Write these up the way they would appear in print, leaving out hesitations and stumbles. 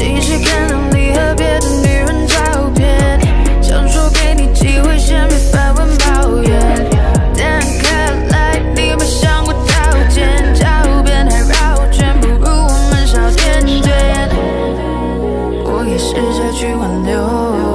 继续看到你和别的女人照片，想说给你机会，先别发文抱怨。但看来你没想过道歉，狡辩还绕圈，不如我们少点点。我也试着去挽留，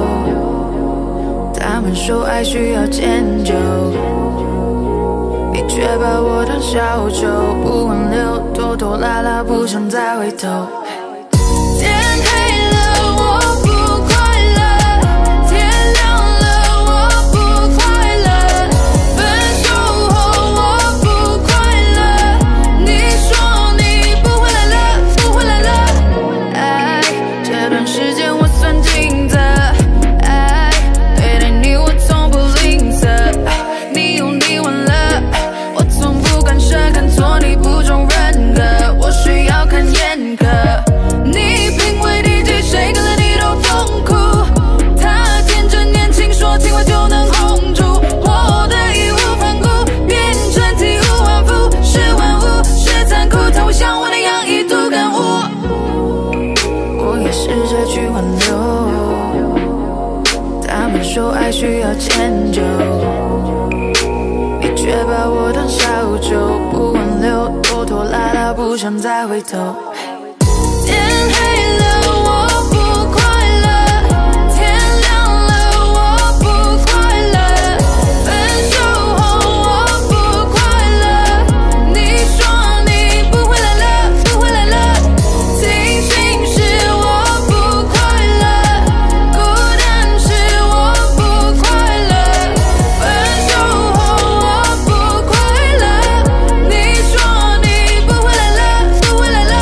他们说爱需要迁就，你却把我当小丑，不挽留，拖拖拉拉，不想再回头。天黑了，我不快乐；天亮了，我不快乐；分手后我不快乐。你说你不会来了，不会来了。爱这段时间我算尽责，爱对待你我从不吝啬。你有你完了，我从不干涉，看错你不重人格，我需要看严苛。你评委 DJ 谁跟了你都痛苦，他天真年轻说情话就能哄住，我的义无反顾变成体无完肤，是万物是残酷，他会像我那样一度感悟。我也试着去挽留，他们说爱需要迁就，你却把我当小丑，不挽留，拖拖拉拉，不想再回头。天黑了，我不快乐；天亮了，我不快乐；分手后我不快乐。你说你不会来了，不会来了。清醒时我不快乐，孤单时我不快乐。分手后我不快乐。你说你不会来了，不会来了。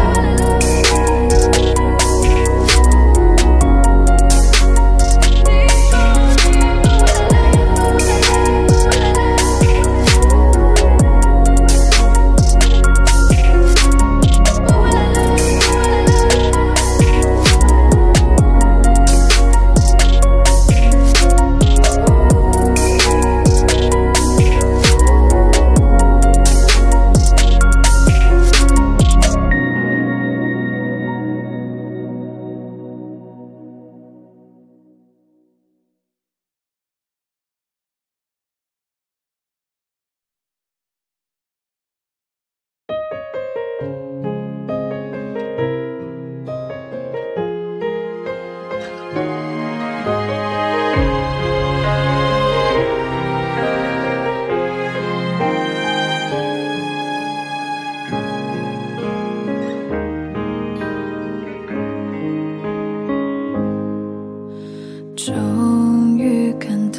终于看到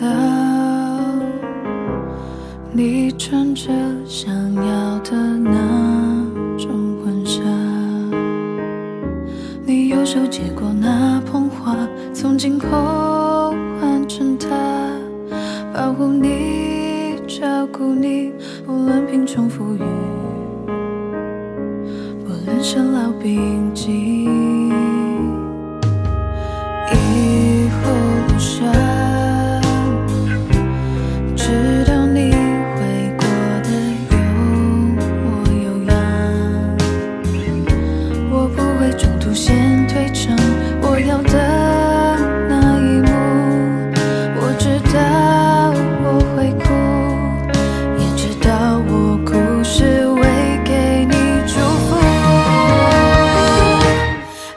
你穿着想要的那种婚纱，你右手接过那捧花，从今后换成它，保护你，照顾你，无论贫穷富裕，不论生老病疾。以后路上，直到你会过得有模有样，我不会中途先退场，我要的那一幕，我知道我会哭，也知道我哭是为给你祝福。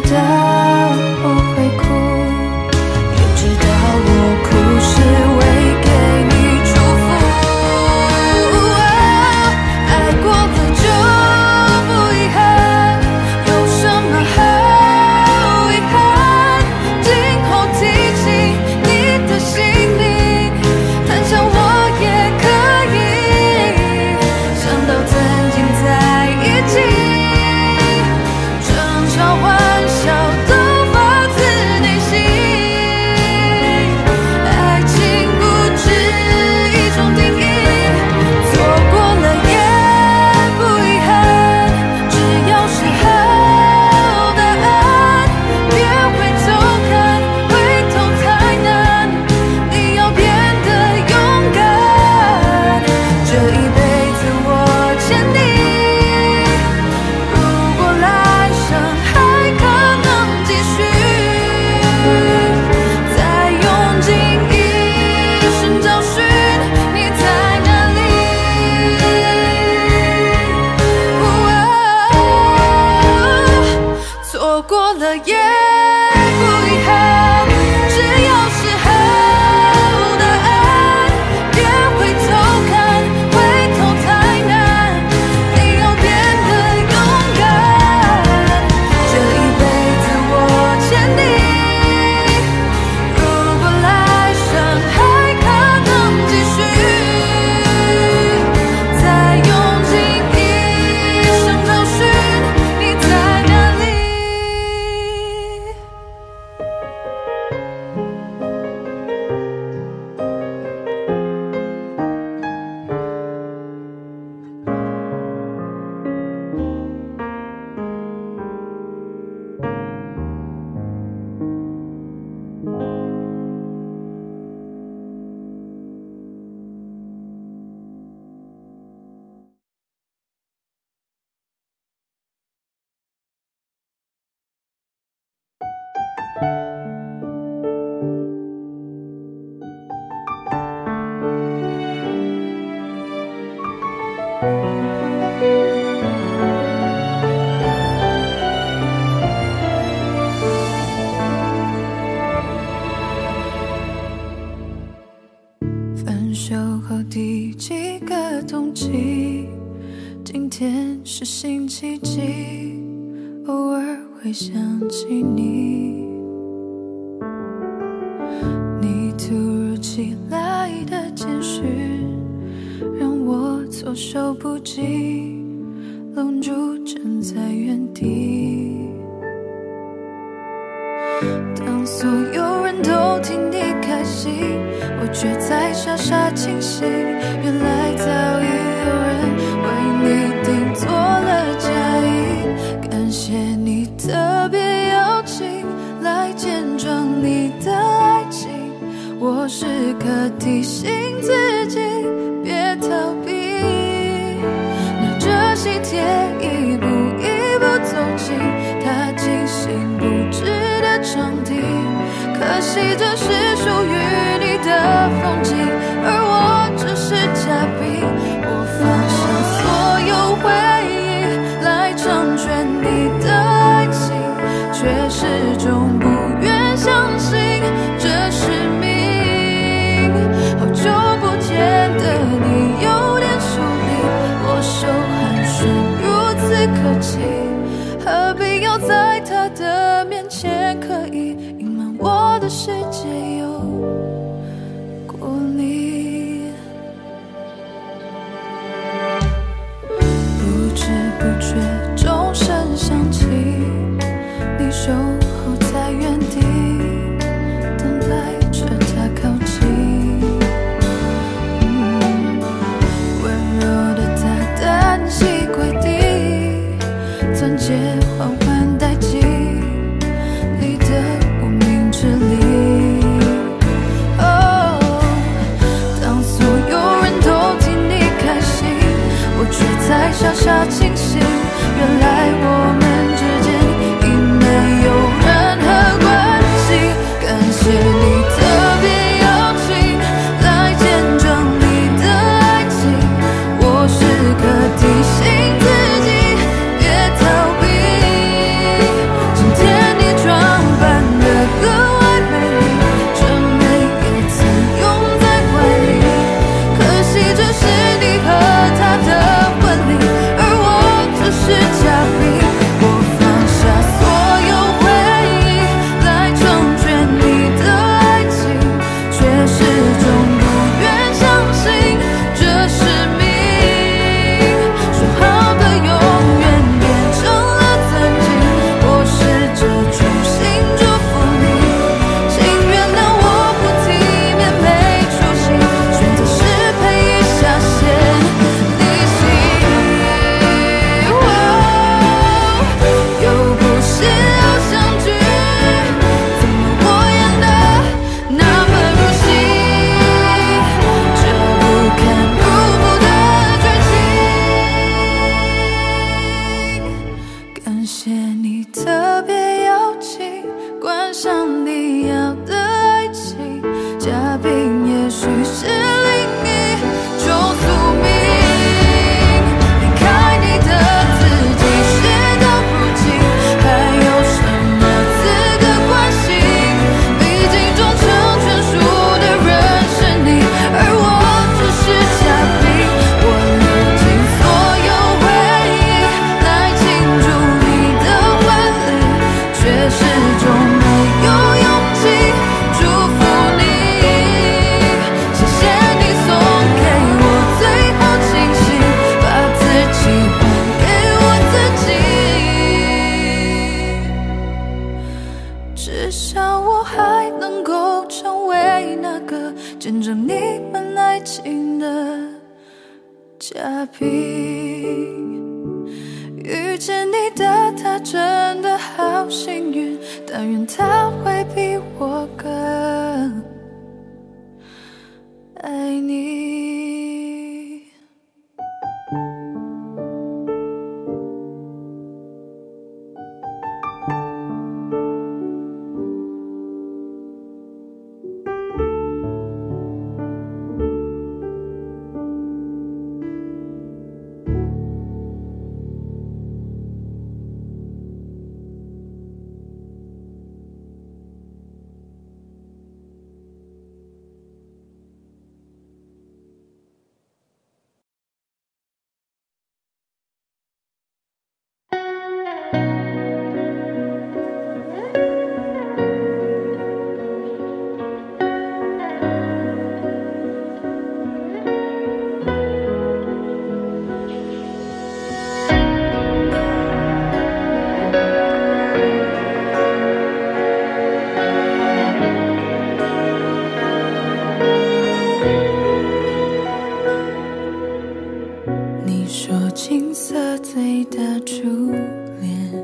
道我会哭，也知道我哭是为给你祝福。爱过了就不遗憾，有什么好遗憾？今后提起你的姓名，谈笑我也可以。想到曾经在一起，争吵欢笑都发自内心。爱情不止一种定义，错过了也不遗憾。只要是好答案，别回头看，回头太难。你要变得勇敢，这一辈子我欠你。如果来生还可能继续，再用尽一生找寻你在哪里。错过了也不遗憾，只要是好答案，别回头看，回头太难。你要变得勇敢，这一辈子我欠你。如果来生还可能继续，再用尽一生找寻你在哪里。分手后第几个冬季，今天是星期几？偶尔会想起你，你突如其来的简讯让我措手不及，愣住站在原地。当所有人都替你开心，我却在傻傻清醒。原来早已有人为你订做了嫁衣，感谢你特别邀请来见证你的爱情。我时刻提醒自己别逃避，拿着喜帖一步一步走进他精心布置的场地。可惜这是属于你的风景，而我只是嘉宾。我放下所有回忆来成全你的爱情，却始终不愿相信这是命。好久不见的你有点疏离，握手寒暄如此客气，何必要在他的面前刻意隐瞒我的世界有过你。不知不觉钟声响起，你守候在原地，等待着他靠近。温柔的他单膝跪地， 虾皮。遇见你的他真的好幸运，但愿他会比我更爱你。你说青涩最大初恋，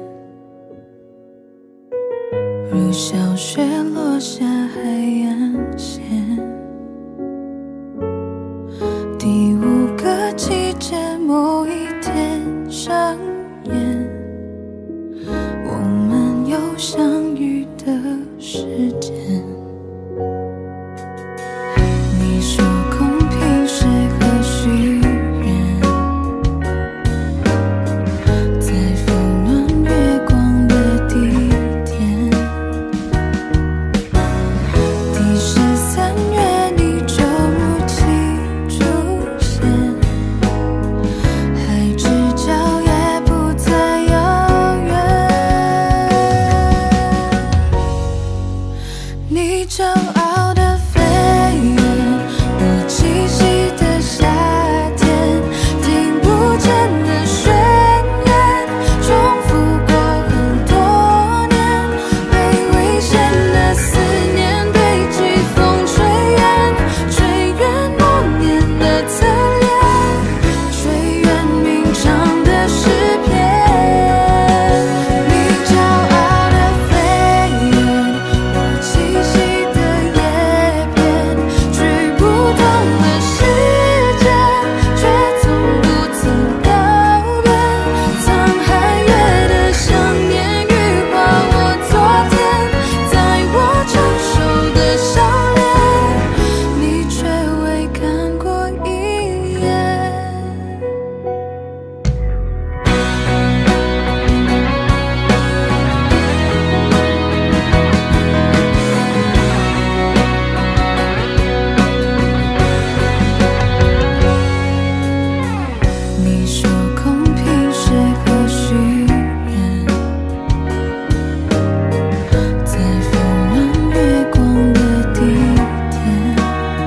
如小雪落下海岸线，第五个季节某一天上演，我们有相遇的时间。你说公平适合许愿，在风暖月光的地点，第13月你就如期出现，海之角也不再遥远。你骄傲的飞远，我栖息的夏天，听不见的宣言，重复过很多年，被危险的思念堆积，风吹远，吹远诺言的侧脸，吹远鸣唱的诗篇。你骄傲的飞远，我栖息的叶片，追不同的世界，却从不曾告别。沧海月的想念羽化我昨天，在我成熟的笑脸，你却未看过一眼。你说公平适合许愿，在风暖月光的地点，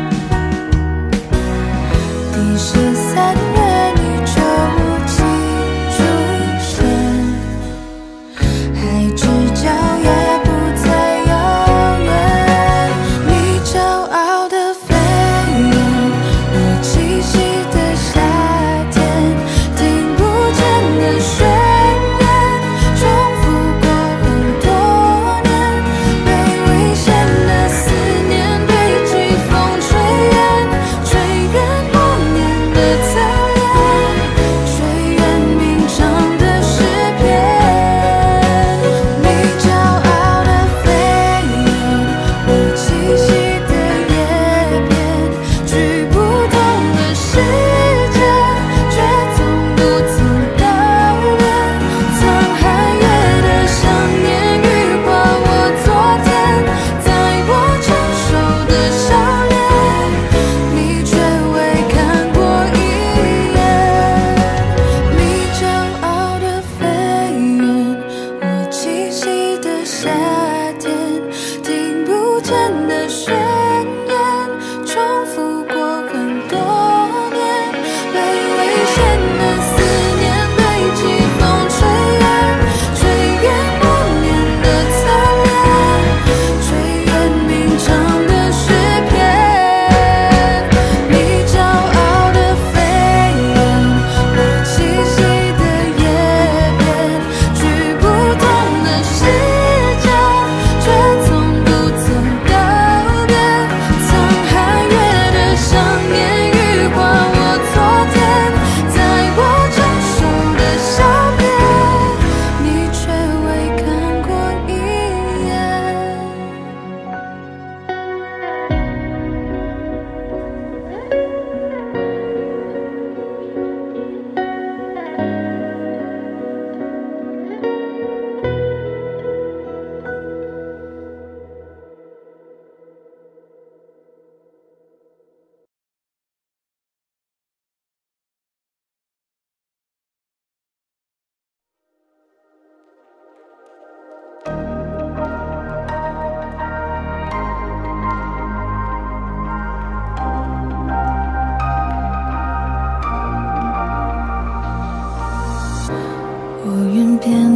第13月你就如期出现，海之角也不再遥远。你骄傲的飞远，我栖息的夏天，听不见的宣言，重复过很多年，被危险的思念堆积，风吹远，吹远诺言的侧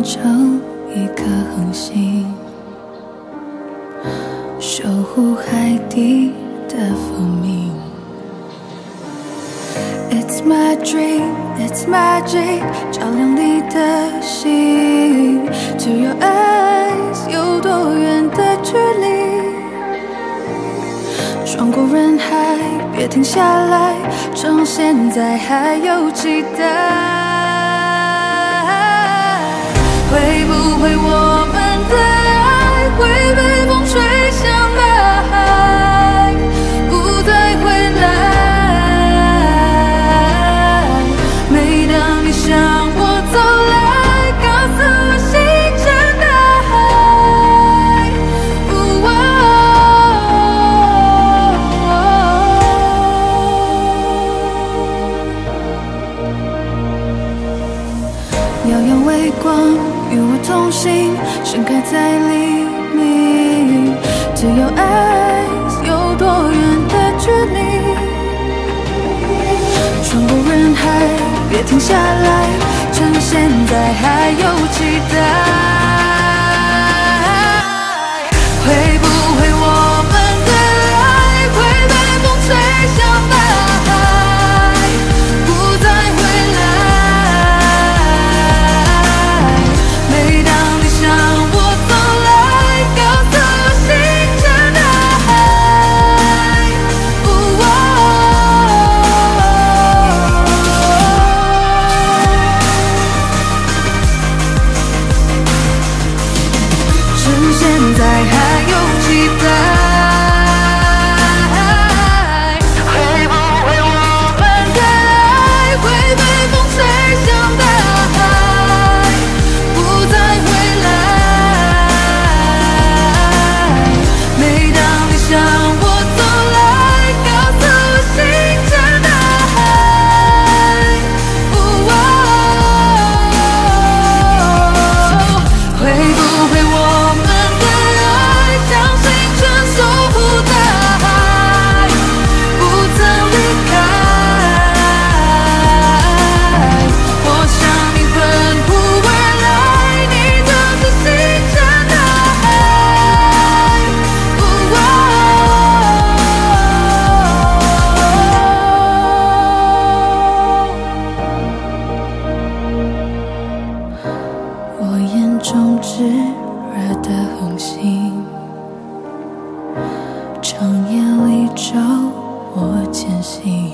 成一颗恒星，守护海底的蜂蜜。It's my dream, it's magic， 照亮你的心。To your eyes， 有多远的距离？穿过人海，别停下来，趁现在还有期待。会不会我们的爱会被风吹向大海，不再回来？每当你向我走来，告诉我星辰大海。遥遥微光与我同行，盛开在黎明。To your eyes， 有多远的距离？穿过人海，别停下来，趁现在还有期待。会不会我们的爱会被风吹向大海，不再回来？每当你向我走来，告诉我星辰大海。趁现在还有期待。会不会我们的爱会被风吹向大海，不再回来？每当你向我走来，告诉我星辰大海。会不会我们的爱像星辰守护大海，不曾离开？我向你奔赴而来，你就是星辰大海。我眼中炙热的恒星，长夜里照我前行。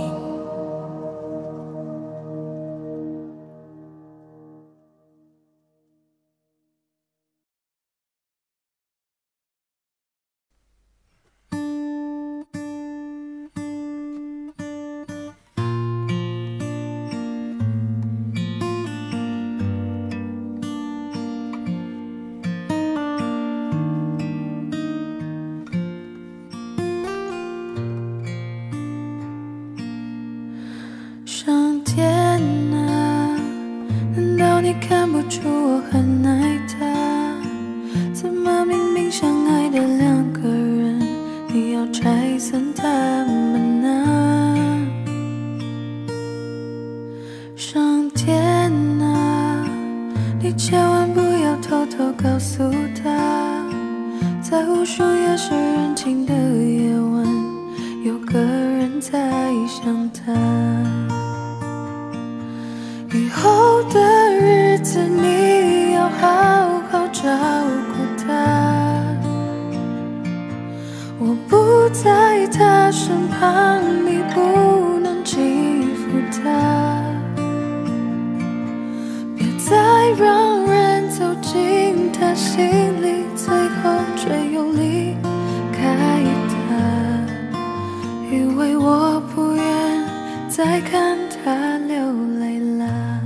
上天啊，难道你看不出我很爱他？怎么明明相爱的两个人，你要拆散他们啊？上天啊，你千万不要偷偷告诉他，在无数夜深人静的夜晚，有个人在想他。以后的日子你要好好照顾他，我不在他身旁，你不能欺负他。别再让人走进他心里，最后却又离开他，因为我不愿再看他流泪了。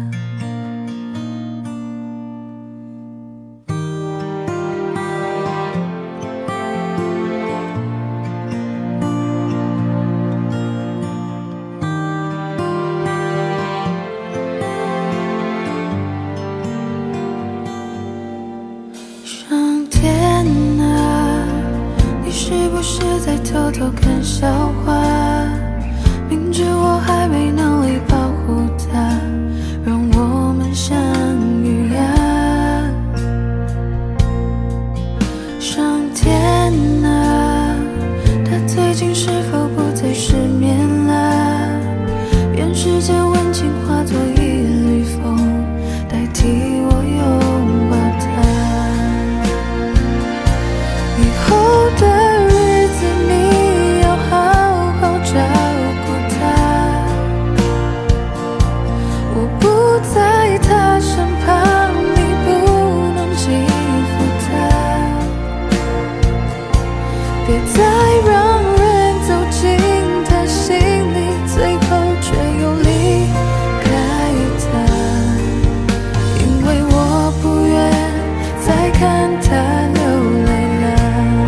上天啊，你是不是在偷偷看笑话？明知我还没能力保护他，让我们相遇呀。 世间温情化作一缕风，代替我拥抱它。以后的日子你要好好照顾它，我不在他身旁，你不能欺负他，别再让人走进他心里，最后却又离开他。因为我不愿再看他流泪了，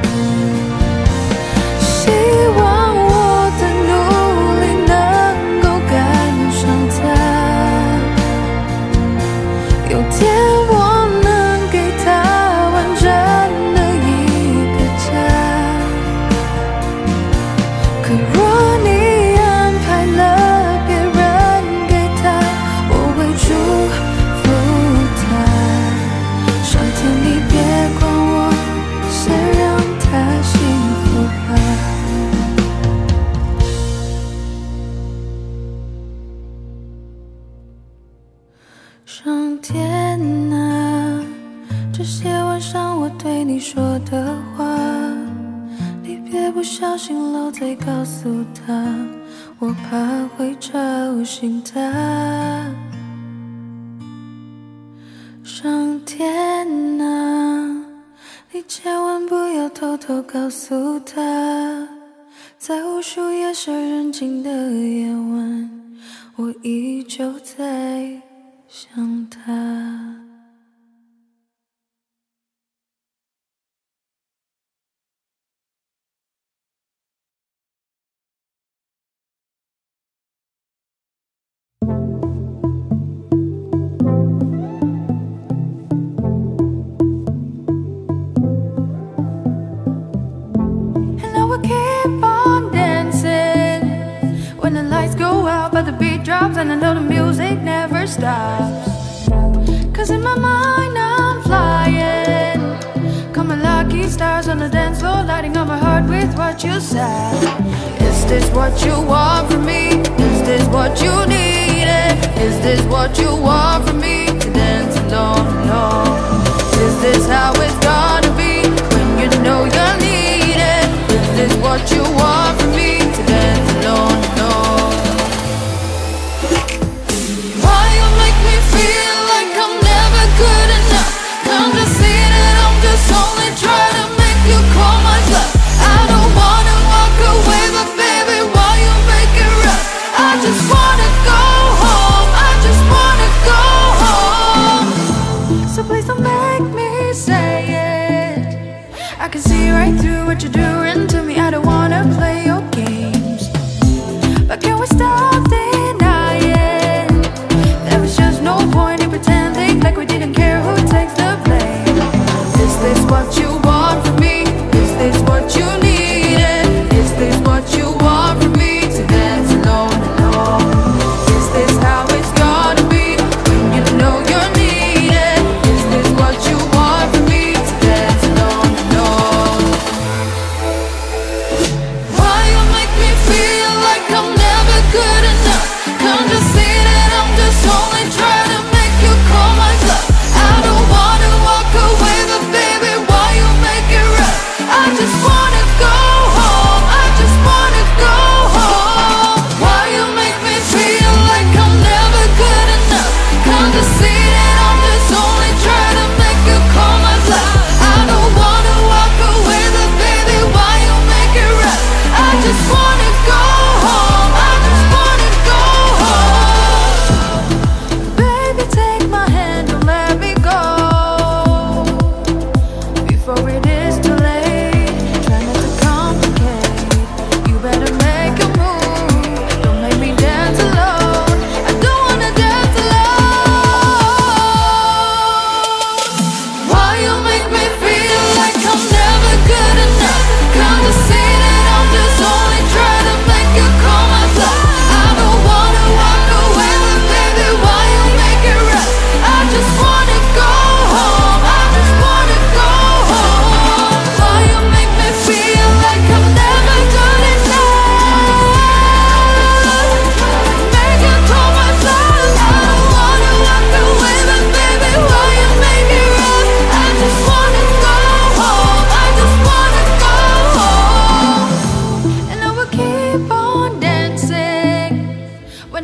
希望我的努力能够赶上他，有天我能给他完整的一个家。可若你安排了别人给他，我会祝福他。上天你别管我，先让他幸福吧。上天啊，这些晚上我对你说的话，你别不小心漏嘴告诉他，我怕会吵醒他。上天啊，你千万不要偷偷告诉他，在无数夜深人静的夜晚，我依旧在想他。And now we keep on dancing when the lights go out, but the beat drops, and I know the music never stops. Cause in my mind I'm flying, coming lucky stars on the dance floor, lighting up my heart with what you said. Is this what you want from me? Is this what you needed? Is this what you want from me? To dance alone, alone. Is this how it's gonna be when you know you're needed? Is this what you want from me? To dance alone, alone. Why you make me feel like I'm never good enough? Come to see that I'm just only trying to make you call my bluff. I don't wanna walk away, but baby, why you make it rough? I just wanna go home, I just wanna go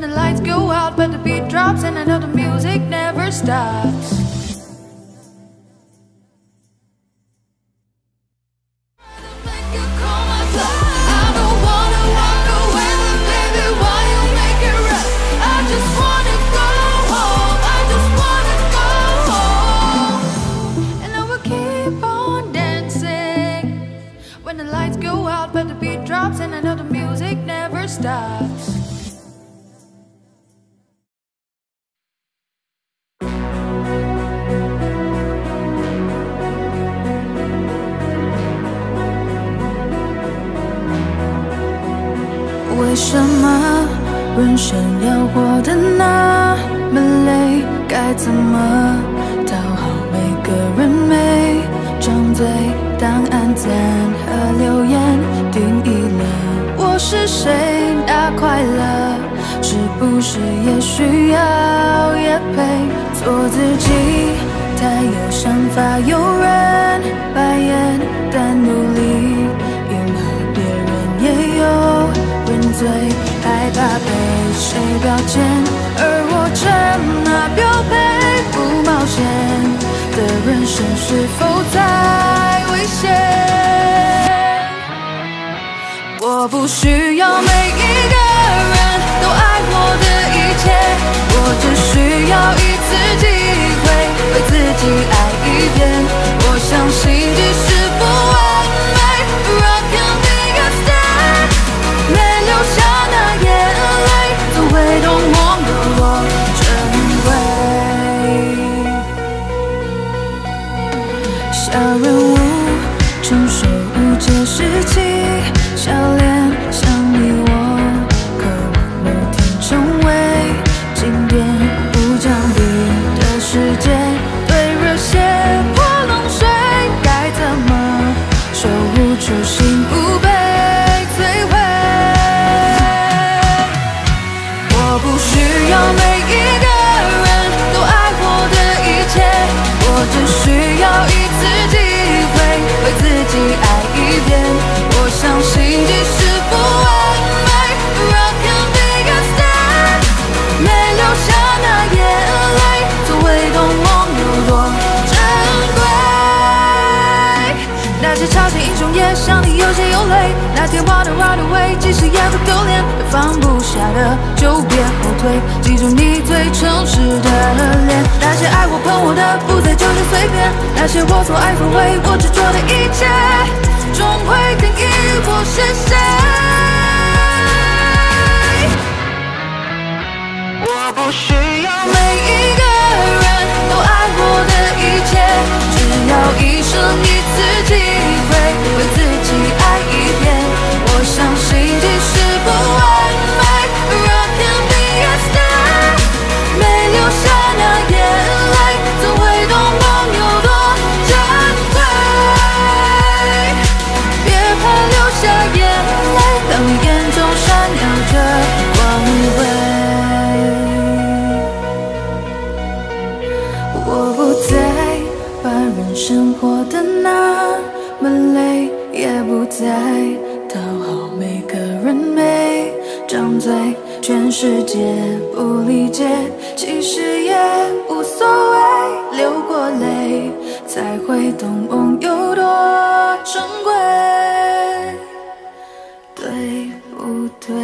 the lights go out, but the beat drops, and I know the music never stops. When the lights go out, but the beat drops, and I know the music never stops. 为什么人生要活得那么累？该怎么讨好每个人？每张嘴，当暗赞和留言定义了我是谁，那快乐是不是也需要业配？做自己，太有想法，有人白眼，但努力迎合别人也有人最害怕被谁标签，而我成了标配，不冒险的人生是否在危险？我不需要每一个人都爱我的一切，我只需要一次机会为自己爱一遍。我相信即使不完美 ，Rock can be a star， 没流下那眼泪，总会懂我有多珍贵。小人物承受无解事情。笑脸像你我，渴望某天成为经典，不讲理的世界，对热血泼冷水，该怎么守护初心不被摧毁？我不需要每一个人都爱我的一切，我只需要一次机会为自己爱一遍。我相信即使不完美 ，Rock can be a star， 没流下那眼泪，总会懂梦有多珍贵。那些超级英雄也像你有血有泪，那天跑的 run away， 即使也会丢脸，放不下的就别后退，记住你最诚实的脸。那些爱我喷我的，不再纠结随便，那些我所爱所为，我执着的一切。终会定义我是谁。我不需要每一个人都爱我的一切，只要一生一次机会为自己爱一遍。我相信即使不完美 ，Rock can be a star， 没流下那眼泪，总会懂梦有多珍贵。流下眼泪，当眼中闪耀着光辉。我不再把人生活得那么累，也不再讨好每个人，每张嘴，全世界不理解，其实也无所谓，流过泪才会懂梦有多珍贵。对不对？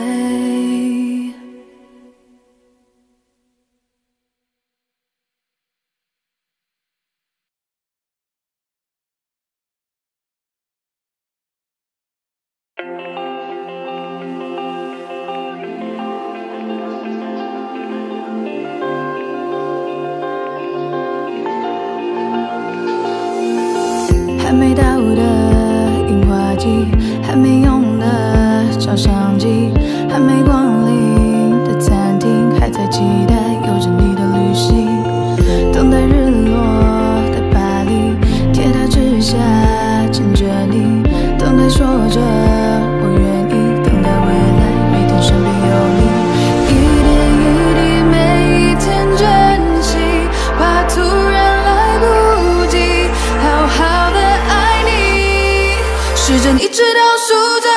还没到的樱花季，还没用的照相机，还没光临的餐厅，还在期待有着你的旅行，等待日落的巴黎，铁塔之下牵着你，等待说着我愿意，等待未来每天身边有你，一点一滴每一天珍惜，怕突然来不及好好的爱你，时针一直倒数着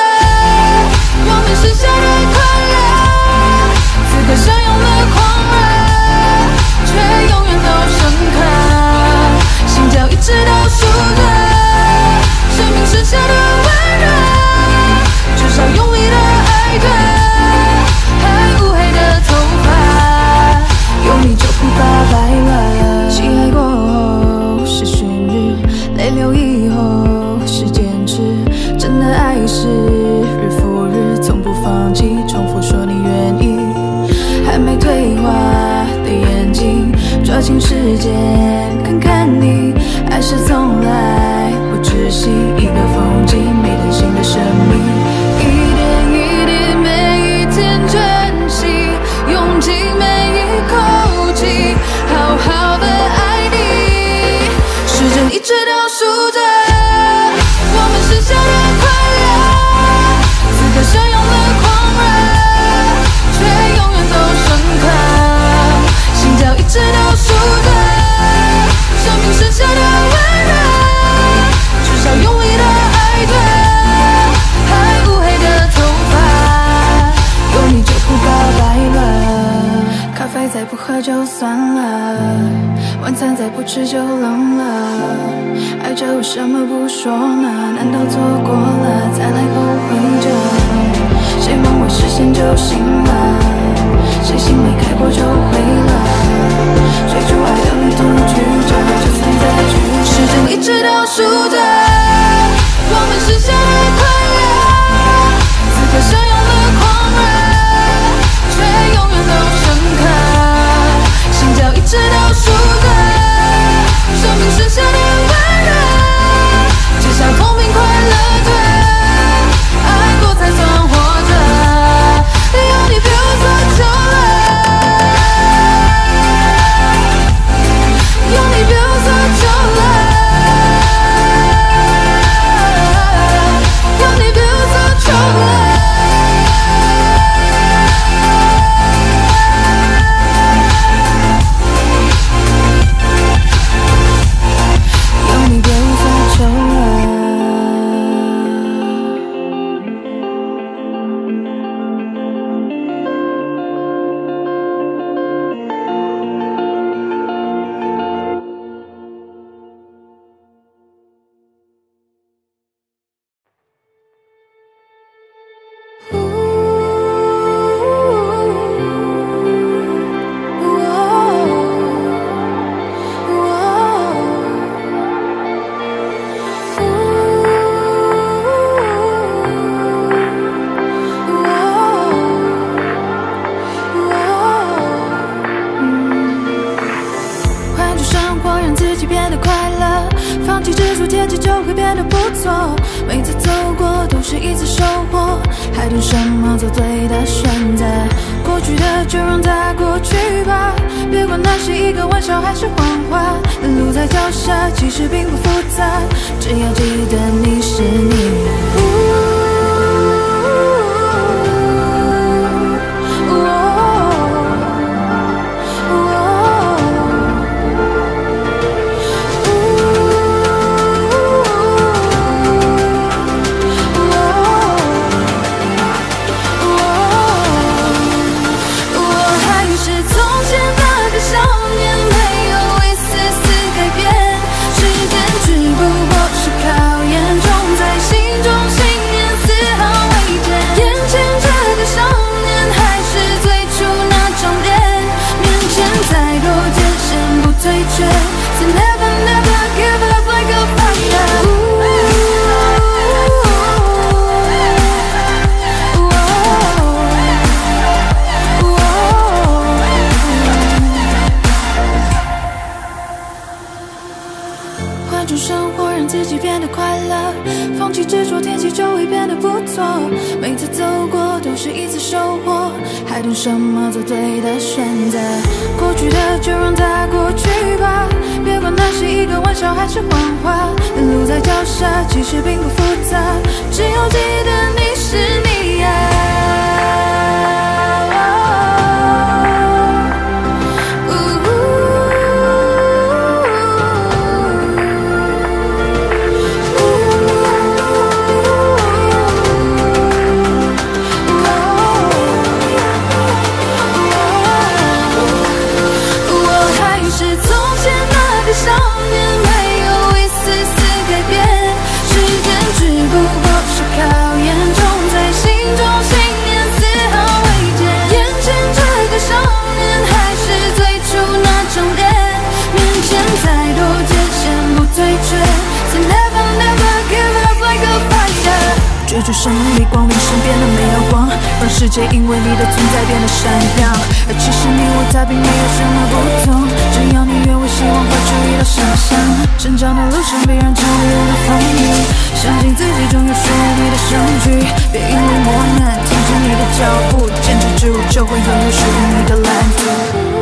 新世界，看看你，还是从来不窒息。一个风景，每天新的生命，一点一滴，每一天珍惜，用尽每一口气，好好的爱你。时针一直倒数着，我们剩下的快乐，此刻相拥的狂热，却永远都深刻。心跳一直倒数着，生命剩下的温热，至少用力的爱着，还乌黑的头发，有你就不告白了。咖啡再不喝就算了，晚餐再不吃就冷了。爱着为什么不说呢？难道错过了再来后悔着？谁梦未实现就醒了？谁心没开过就毁了？追逐爱的旅途曲折，就算再曲折，时针一直倒数着，我们剩下的快乐，此刻相拥的狂热，却永远都深刻。心跳一直倒数着，生命剩下的温热，至少痛并快乐着，爱过才算活着。有你别无所求了，有你别无所求了，有你别无所求了。每次走过都是一次收获，还等什么做对的选择？过去的就让它过去吧，别管那是一个玩笑还是谎话。路在脚下，其实并不复杂，只要记得你是你。每次走过都是一次收获，还等什么做对的选择？过去的就让它过去吧，别管那是一个玩笑还是谎话。路在脚下，其实并不复杂，只要记得你是你呀。追逐生命光临身边的没有光，让世界因为你的存在变得闪亮。而其实你我他并没有什么不同，只要你成长的路上必然常会有的风雨，相信自己终有属于你的相聚。别因为磨难停止你的脚步，坚持住就会拥有属于你的蓝图。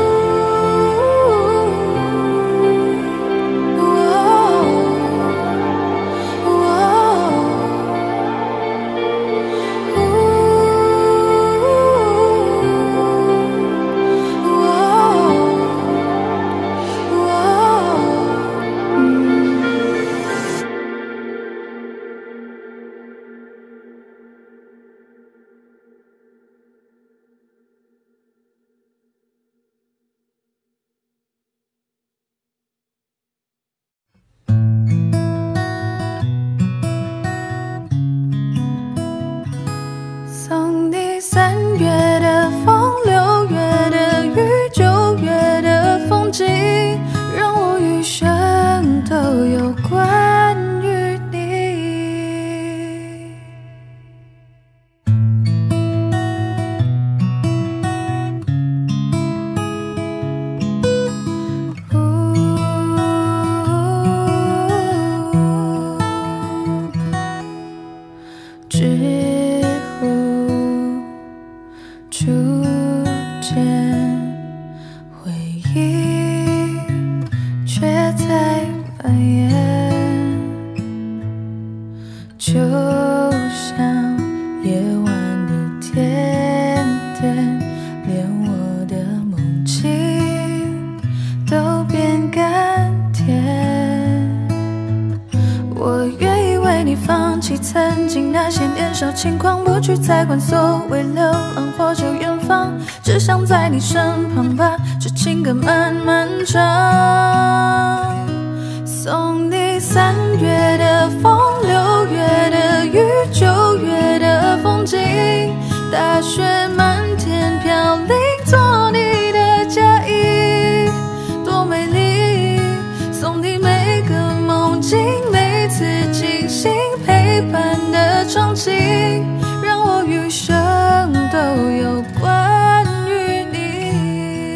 送你3月的风，6月的雨，9月的风景，让我余生都有关于你。初见回忆，却在蔓延，就像夜晚的甜点，连我的梦境都变甘甜。我愿意为你放弃曾经那些年少轻狂，不去再管所谓流浪或者远方，只想在你身旁把这情歌慢慢唱。送你3月的风，6月的雨，9月的风景，大雪漫天飘零，做你的嫁衣，多美丽。送你每个梦境，每次惊醒陪伴的场景，让我余生都有关于你。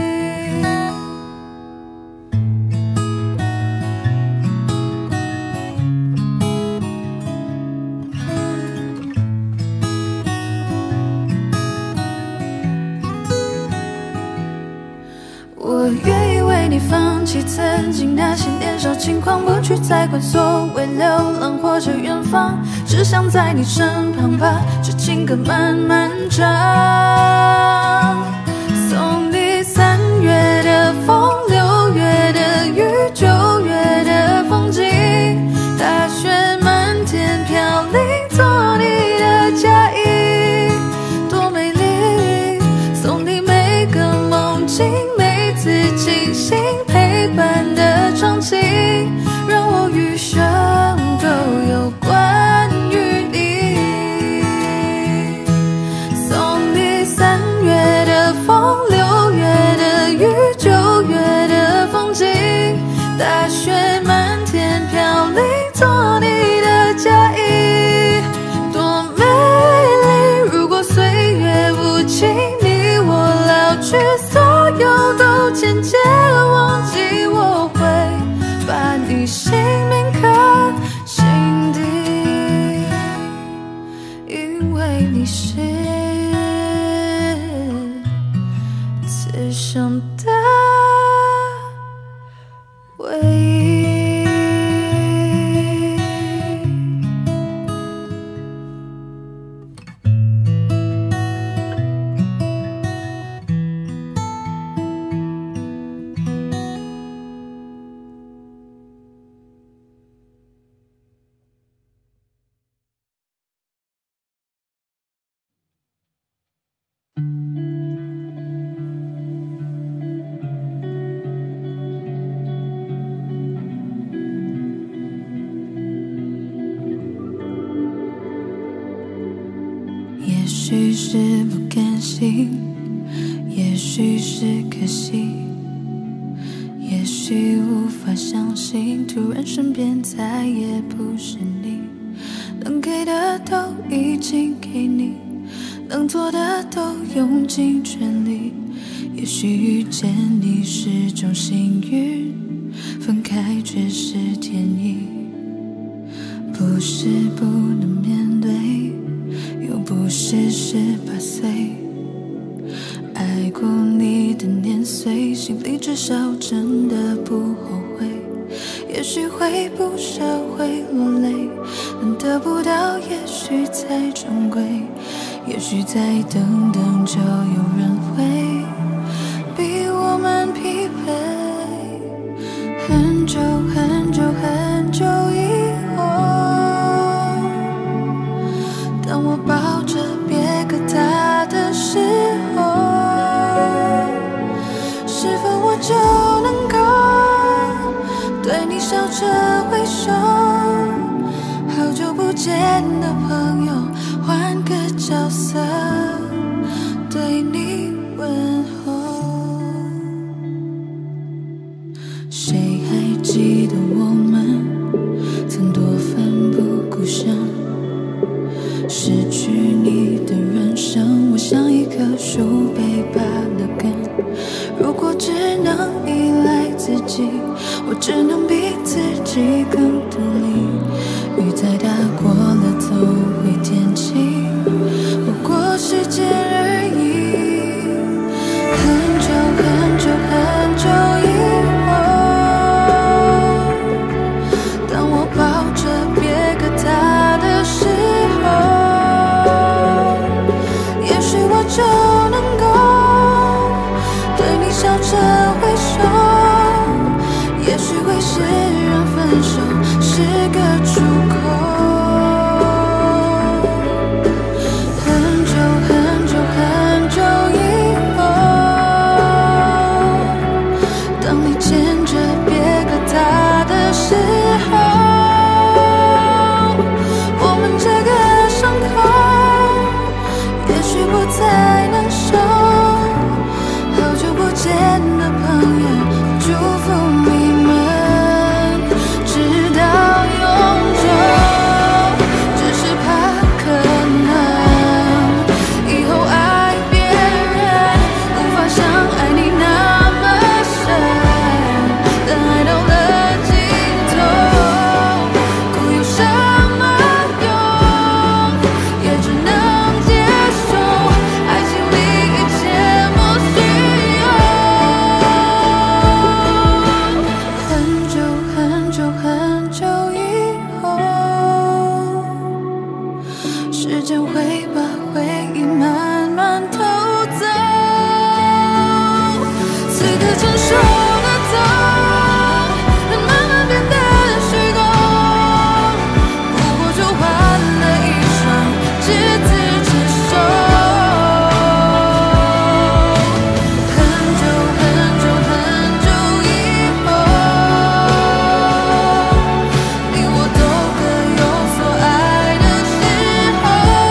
我愿意为你放弃曾经那些年少轻狂，不去再管所谓流浪或者远方，只想在你身旁把这情歌慢慢唱。送你3月的风，6月的雨，9月的风景，大雪漫天飘零，做你的嫁衣，多美丽。送你每个梦境，每次惊醒陪伴的场景，让我余生都有关于你。送你3月的风，6月的雨，9月的风景，大雪漫天飘零，做你的嫁衣，多美丽。如果岁月无情，你我老去，所有都渐渐忘记，我会把你姓名刻心底，因为你是此生的唯一。也许是不甘心，也许是可惜，也许无法相信，突然身边再也不是你。能给的都已经给你，能做的都用尽全力。也许遇见你是种幸运， 分开却是天意。不是不能面对，又不是18岁。爱过你的年岁，心里至少真的不后悔。也许会不舍，会落泪，但得不到也许才珍贵。也许再等等就有人会比我们疲惫。很久很久很久以后，当我抱着别个他的时候，是否我就能够对你笑着挥手？好久不见的朋友，换个角色对你问候。谁还记得我们曾多奋不顾身？失去你的人生，我像一棵树被拔了根。如果只能依赖自己，我只能比自己更独立。雨再大过了总会天晴，不过时间而已。很久很久很久以后，当我抱着别个他的时候，也许我就能够对你笑着挥手。也许会是让分手是个出口。很久很久很久以后，当你牵着别个他的时候，我们这个伤口也许不再难受。好久不见的朋友，祝福你们直到永久。只是怕可能以后爱别人无法像爱你那么深，但爱到了尽头，哭有什么用？也只能接受爱情里一切莫须有。很久很久很久以后，时间会把回忆慢慢偷走。此刻成熟的痛，会慢慢变得虚构，不过就换了一双执子之手。很久很久很久以后，你我都各有所爱的时候，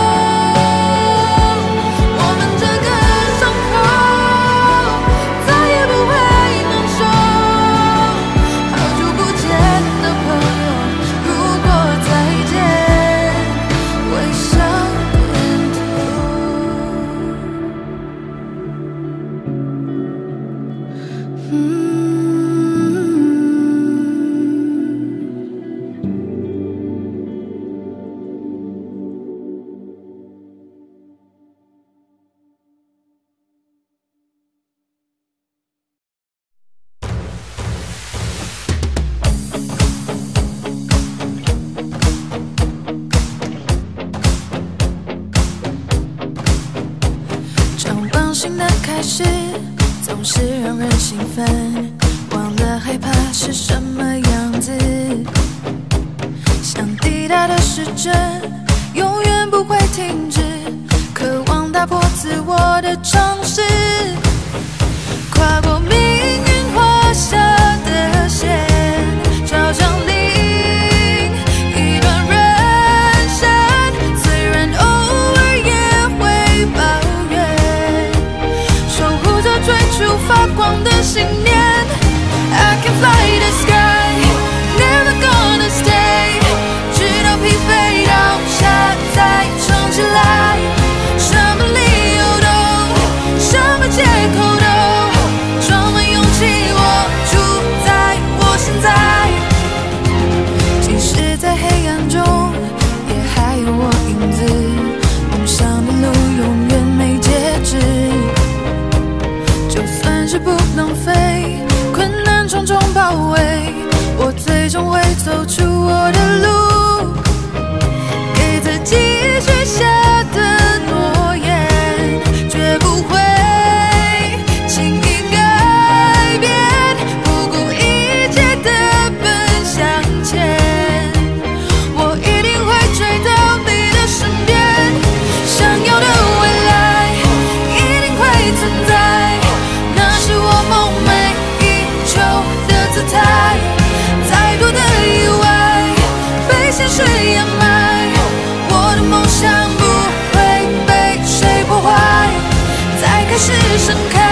我们这个伤口再也不会难受。好久不见的朋友，如果再见，微笑点头。这往新的开始总是让人兴奋，忘了害怕是什么样子。想抵达的时针永远不会停止，渴望打破自我的常识，跨过命运画下的线，朝向另一段人生。虽然偶尔也会抱怨，守护着追逐发光的信念。I can fly the sky, never gonna stay， 直到疲惫倒下再撑起来。什么理由都，什么借口都，装满勇气，我住在我是不能飞，困难重重包围，我最终会走出我的路，给自己许下的诺言，绝不会轻易改变，不顾一切的奔向前，我一定会追到你的身边，想要的未来一定会存在，那是我梦寐以求的姿态，再多的意外被现实掩埋，我的梦想不会被谁破坏，再开始盛开。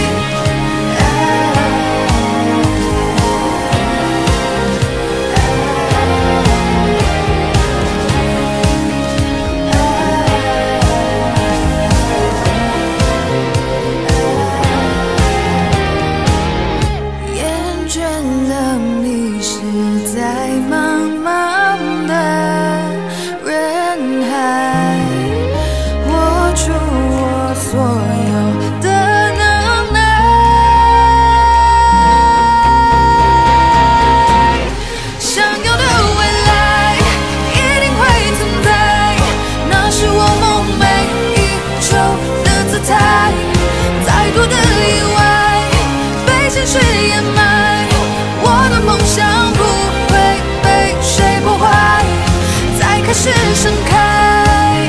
开始盛开，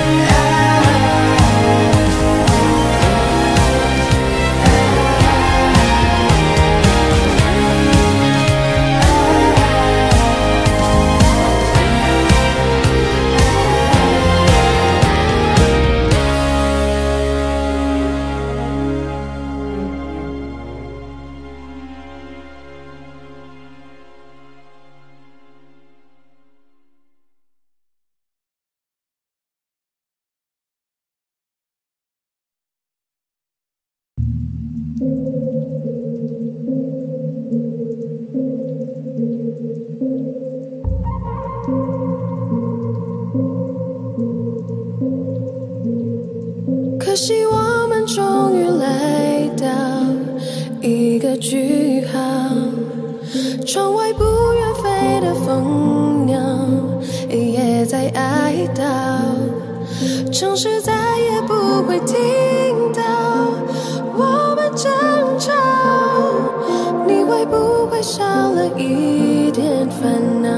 可惜我们终于来到一个句号，窗外不愿飞的蜂鸟也在哀悼，城市再也不会听到我们争吵，你会不会少了一点烦恼？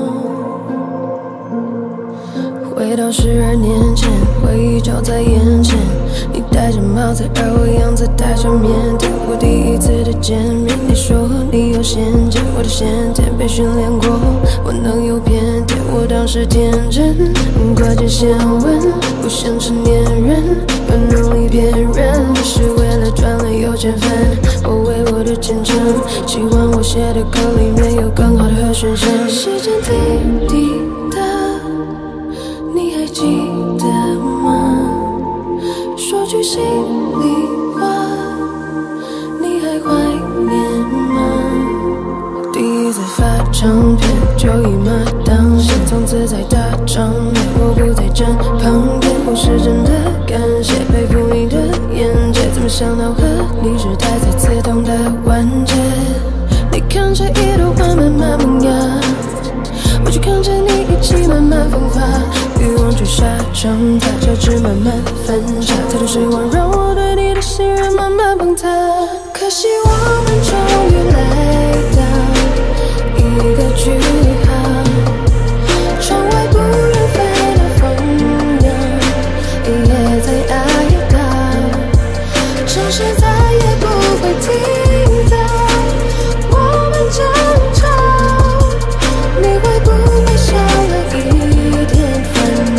回到12年前，回忆就在眼前，你戴着帽子，而我样子带着腼腆。我第一次的见面，你说你有先见，我的先天被训练过，我能有偏见。我当时天真，挂件先问，不像成年人，要努力辨认，你是为了赚了有钱分。我为我的虔诚，希望我写的歌里面有更好的和弦声。时间滴滴答，你还记得吗？说句心里话，你还怀念吗？第一次发唱片就一马当先，从此在大场面我不在站旁边，我是真的感谢佩服你的眼界，怎么想到和你是太再次同的完结？你看着一朵花慢慢萌芽，我就看着你一起慢慢风发，欲望去沙成塔，交织慢慢分岔，太多失望让我对你的信任慢慢崩塌。可惜我们终于来到一个句号，窗外不愿飞的蜂鸟也在哀悼，城市再也不会听到我们争吵，你会不会少了一点烦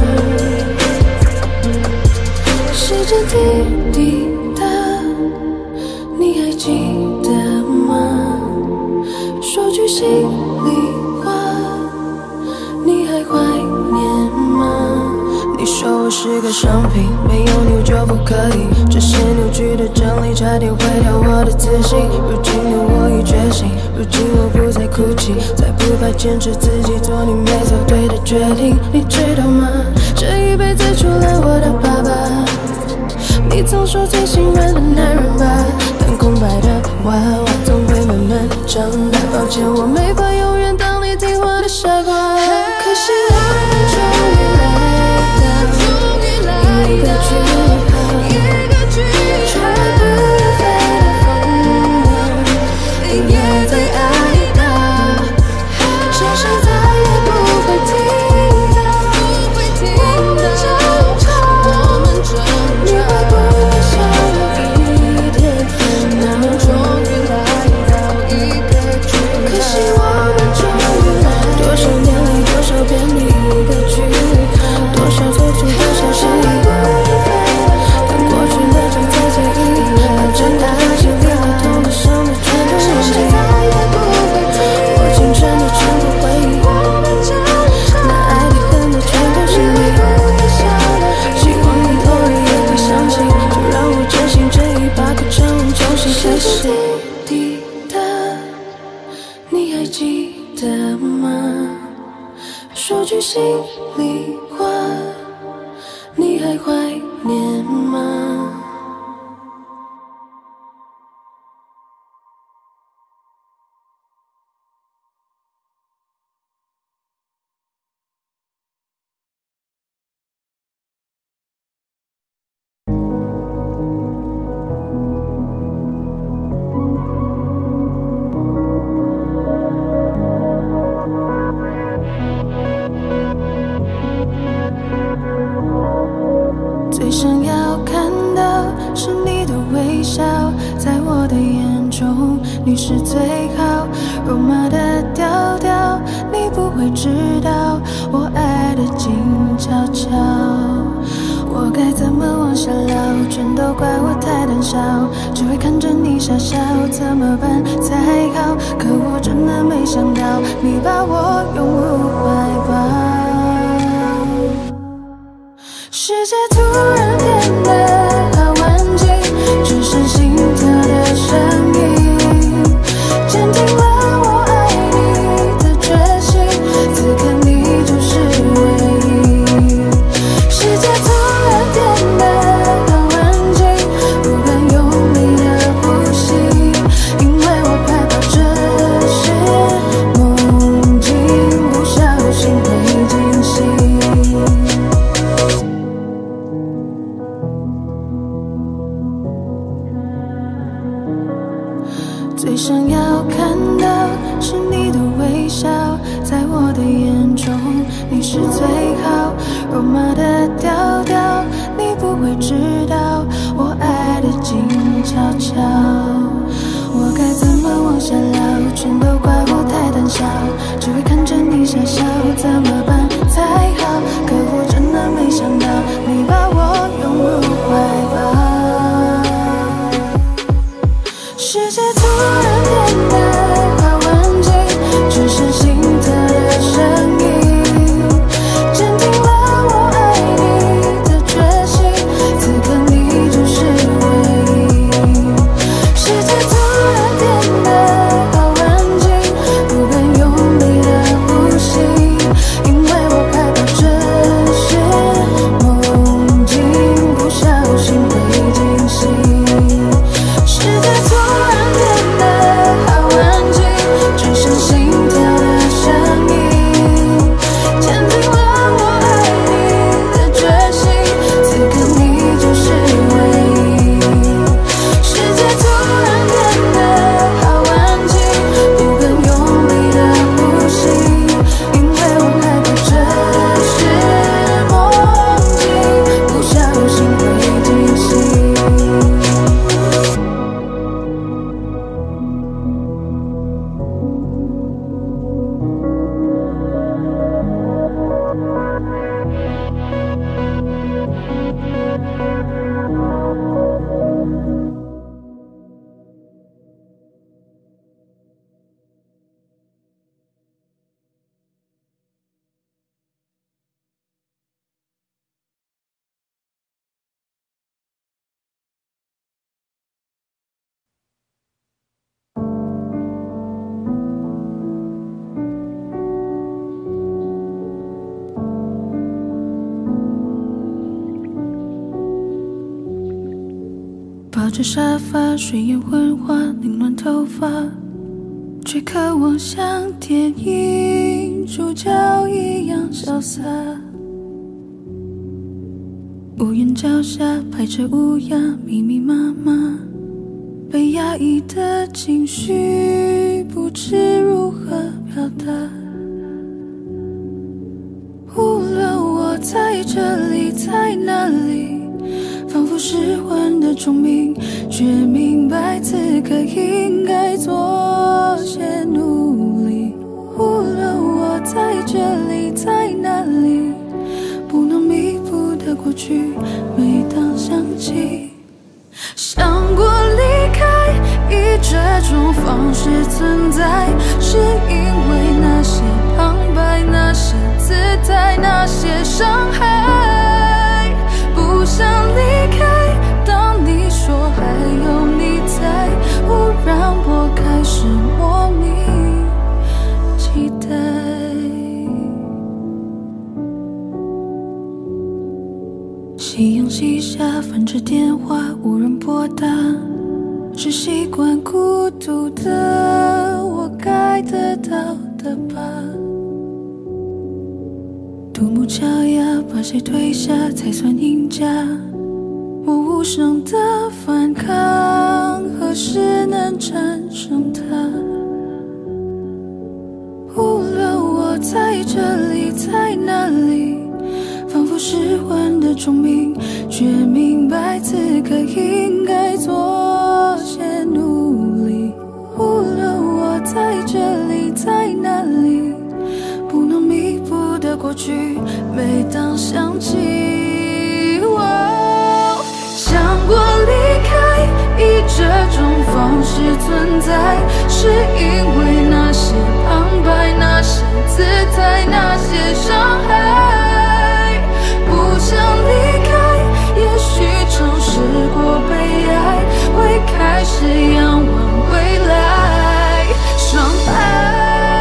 恼？时间滴滴答，你还记得吗？说句心里话，你还怀念吗？你说我是个商品，没有你我就不可以，这些扭曲的真理差点毁掉我的自信。如今的我已觉醒，如今我不再哭泣，再不怕坚持自己做你没做对的决定。你知道吗？这一辈子除了我的爸爸，你曾说最信任的男人吧，当娃娃总会慢慢长大，抱歉我没法永远当你听话的傻瓜。可惜我们终于来到一个句号，从来不飞的风浪，因为在爱到，相信再也不会停到。我们争吵，你会不会想有一天分秒终于来到一个句号？可惜我们终于来，多少年里多少遍的一个句号，多少错处多少是意外。当过去的正在记忆，把真的爱情里的痛的伤的全都忘记，再也不会停。我青春的全部回忆，那爱的恨的全都是你。希望你偶尔也会想起，就让我真心这一把课程重新开始。滴答，你还记得吗？说句心里话，你还怀念吗？最想要看到是你的微笑，在我的眼中你是最好。肉麻的调调，你不会知道我爱的静悄悄。我该怎么往下聊？全都怪我太胆小，只会看着你傻笑，怎么办才好？可我真的没想到，你把我拥入怀抱。世界突然变得好安静，只剩心跳的声音，坚定了我爱你的决心，此刻你就是唯一。世界突然变得好安静，不敢用力的呼吸，因为我害怕这是梦境，不小心会惊醒。最想要看到是你的微笑，在我的眼中你是最好。肉麻的调调，你不会知道我爱的静悄悄。我该怎么往下聊？全都怪我太胆小，只会看着你傻笑，怎么办才好？可我真的没想到，你把我拥入怀抱。世界突然变得好安静，只剩心跳的声音，坚定了我爱你的决心，此刻你就是唯一。世界突然变得好安静，不敢用力的呼吸，因着沙发，睡眼昏花，凌乱头发，却渴望像电影主角一样潇洒。屋檐脚下排着乌鸦，密密麻麻，被压抑的情绪不知如何表达。无论我在这里，在哪里，仿佛失魂的钟鸣，却明白此刻应该做些努力。无论我在这里，在哪里，不能弥补的过去，每当想起，想过离开，以这种方式存在，是因为那些旁白，那些姿态，那些伤害，不想离开。当你说还有你在，忽然我开始莫名期待。夕阳西下，翻着电话，无人拨打，是习惯孤独的我该得到的吧。独木桥呀，把谁推下才算赢家？我无声的反抗，何时能战胜它？无论我在这里，在哪里，仿佛失魂的钟鸣，却明白此刻应该做些努力。无论我在这里，在哪里，不能弥补的过去，每当想起，想过离开，以这种方式存在，是因为那些旁白，那些姿态，那些伤害，不想离开。也许尝试过被爱，会开始仰望未来，伤害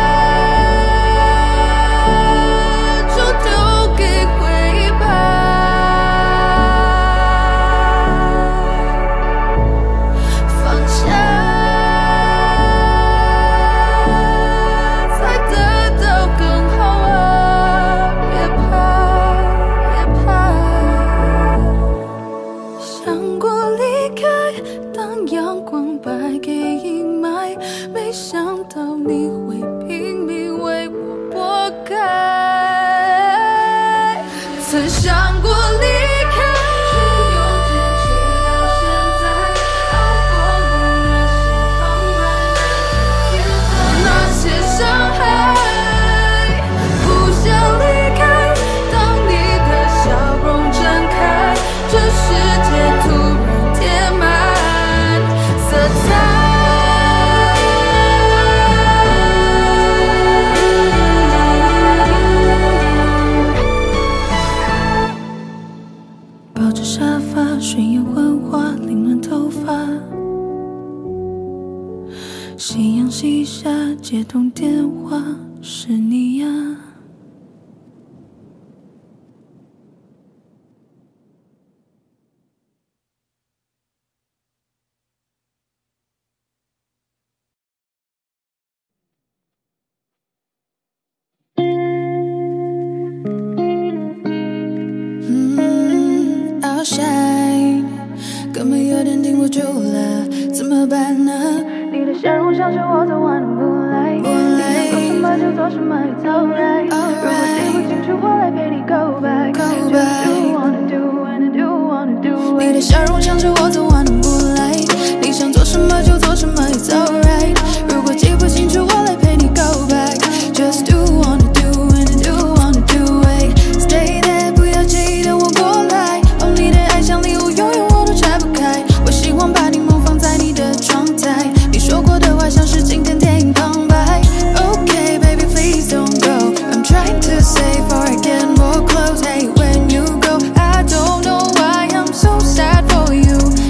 接通电话，是你呀。Outshine， 根本有点顶不住了，怎么办呢？你的笑容像是我昨晚的不来，做什么就做什么 ，It's alright。如果记不清楚，我来陪你 go back。Just do wanna do and do wanna do it。你的笑容像是我昨晚的不来，你想做什么就做什么 ，It's alright。如果记不清楚，我来陪你 go back。Just do wanna do and do wanna do it。Stay there， 不要记得我过来。哦，你的爱像礼物，永远我都拆不开。我希望把你梦放在你的窗台。你说过的话像是经典电影旁白。Okay, baby, please don't go. I'm trying to say before I get more close. Hey, when you go, I don't know why I'm so sad for you.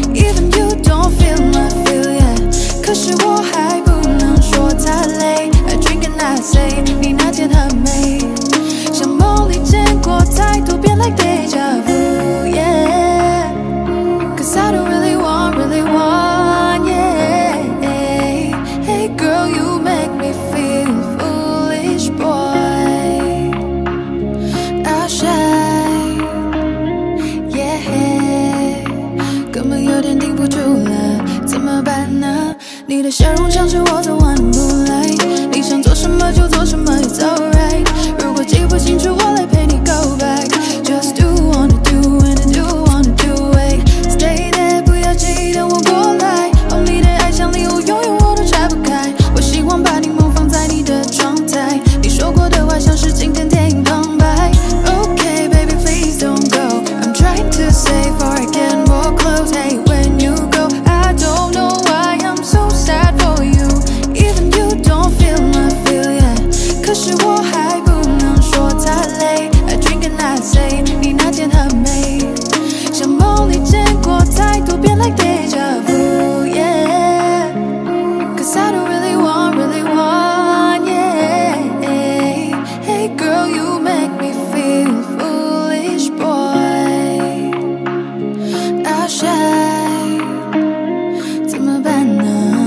你的笑容像是我昨晚的 moonlight， 你想做什么就做什么 ，It's alright。如果记不清楚，我来陪你 go back。Just do wanna do when I do wanna do it。Stay there， 不要记得我过来。哦，你的爱像礼物，永远我都拆不开。我希望把你梦放在你的窗台，你说过的话像是经典电影旁白。Okay baby please don't go。I'm trying to say before I get more close. Hey when you go, I don't know why I'm so sad for you. Even you don't feel my feel yet. 可是我还不能说太累。I drink and I say， 你那天很美，像梦里见过太多遍 like deja vu yeah. Cause I don't really want yeah. Hey girl you make me feel foolish boy. I'll shy， 怎么办呢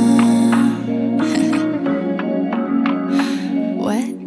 ？What？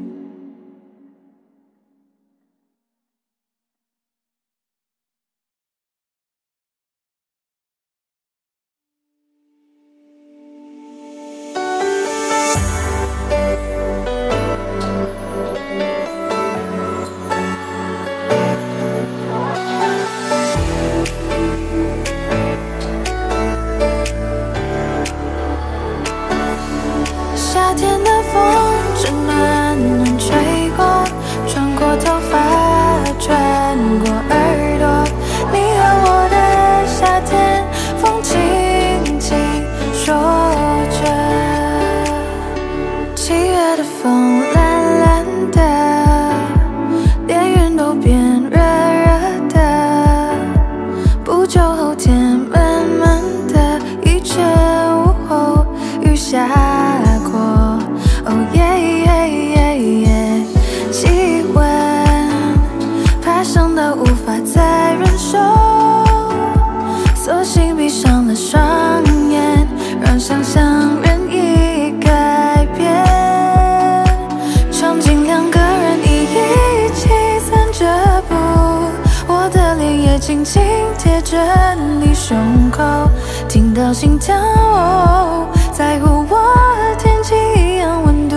夏天的风正暖暖吹过，穿过头发，穿过耳朵。你和我的夏天，风轻轻说着。7月的风蓝蓝的，连云都变热热的。不久后天闷闷的，一阵午后雨下。Oh yeah yeah yeah yeah， 气温爬升到无法再忍受，索性闭上了双眼，让想象任意改变。场景两个人一起散着步，我的脸也轻轻贴着你胸口，听到心跳在乎我天气一样温度。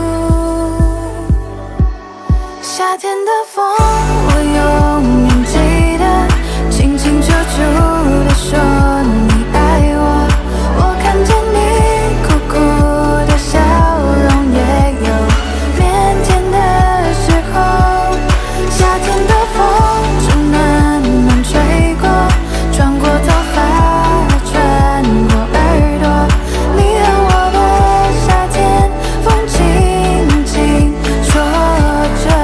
夏天的风我永远记得，清清楚楚地说你爱我。我看见你苦苦的笑容，也有腼腆的时候。夏天的风正暖暖吹过，穿过头发，穿过耳朵。你和我的夏天，风轻轻说着。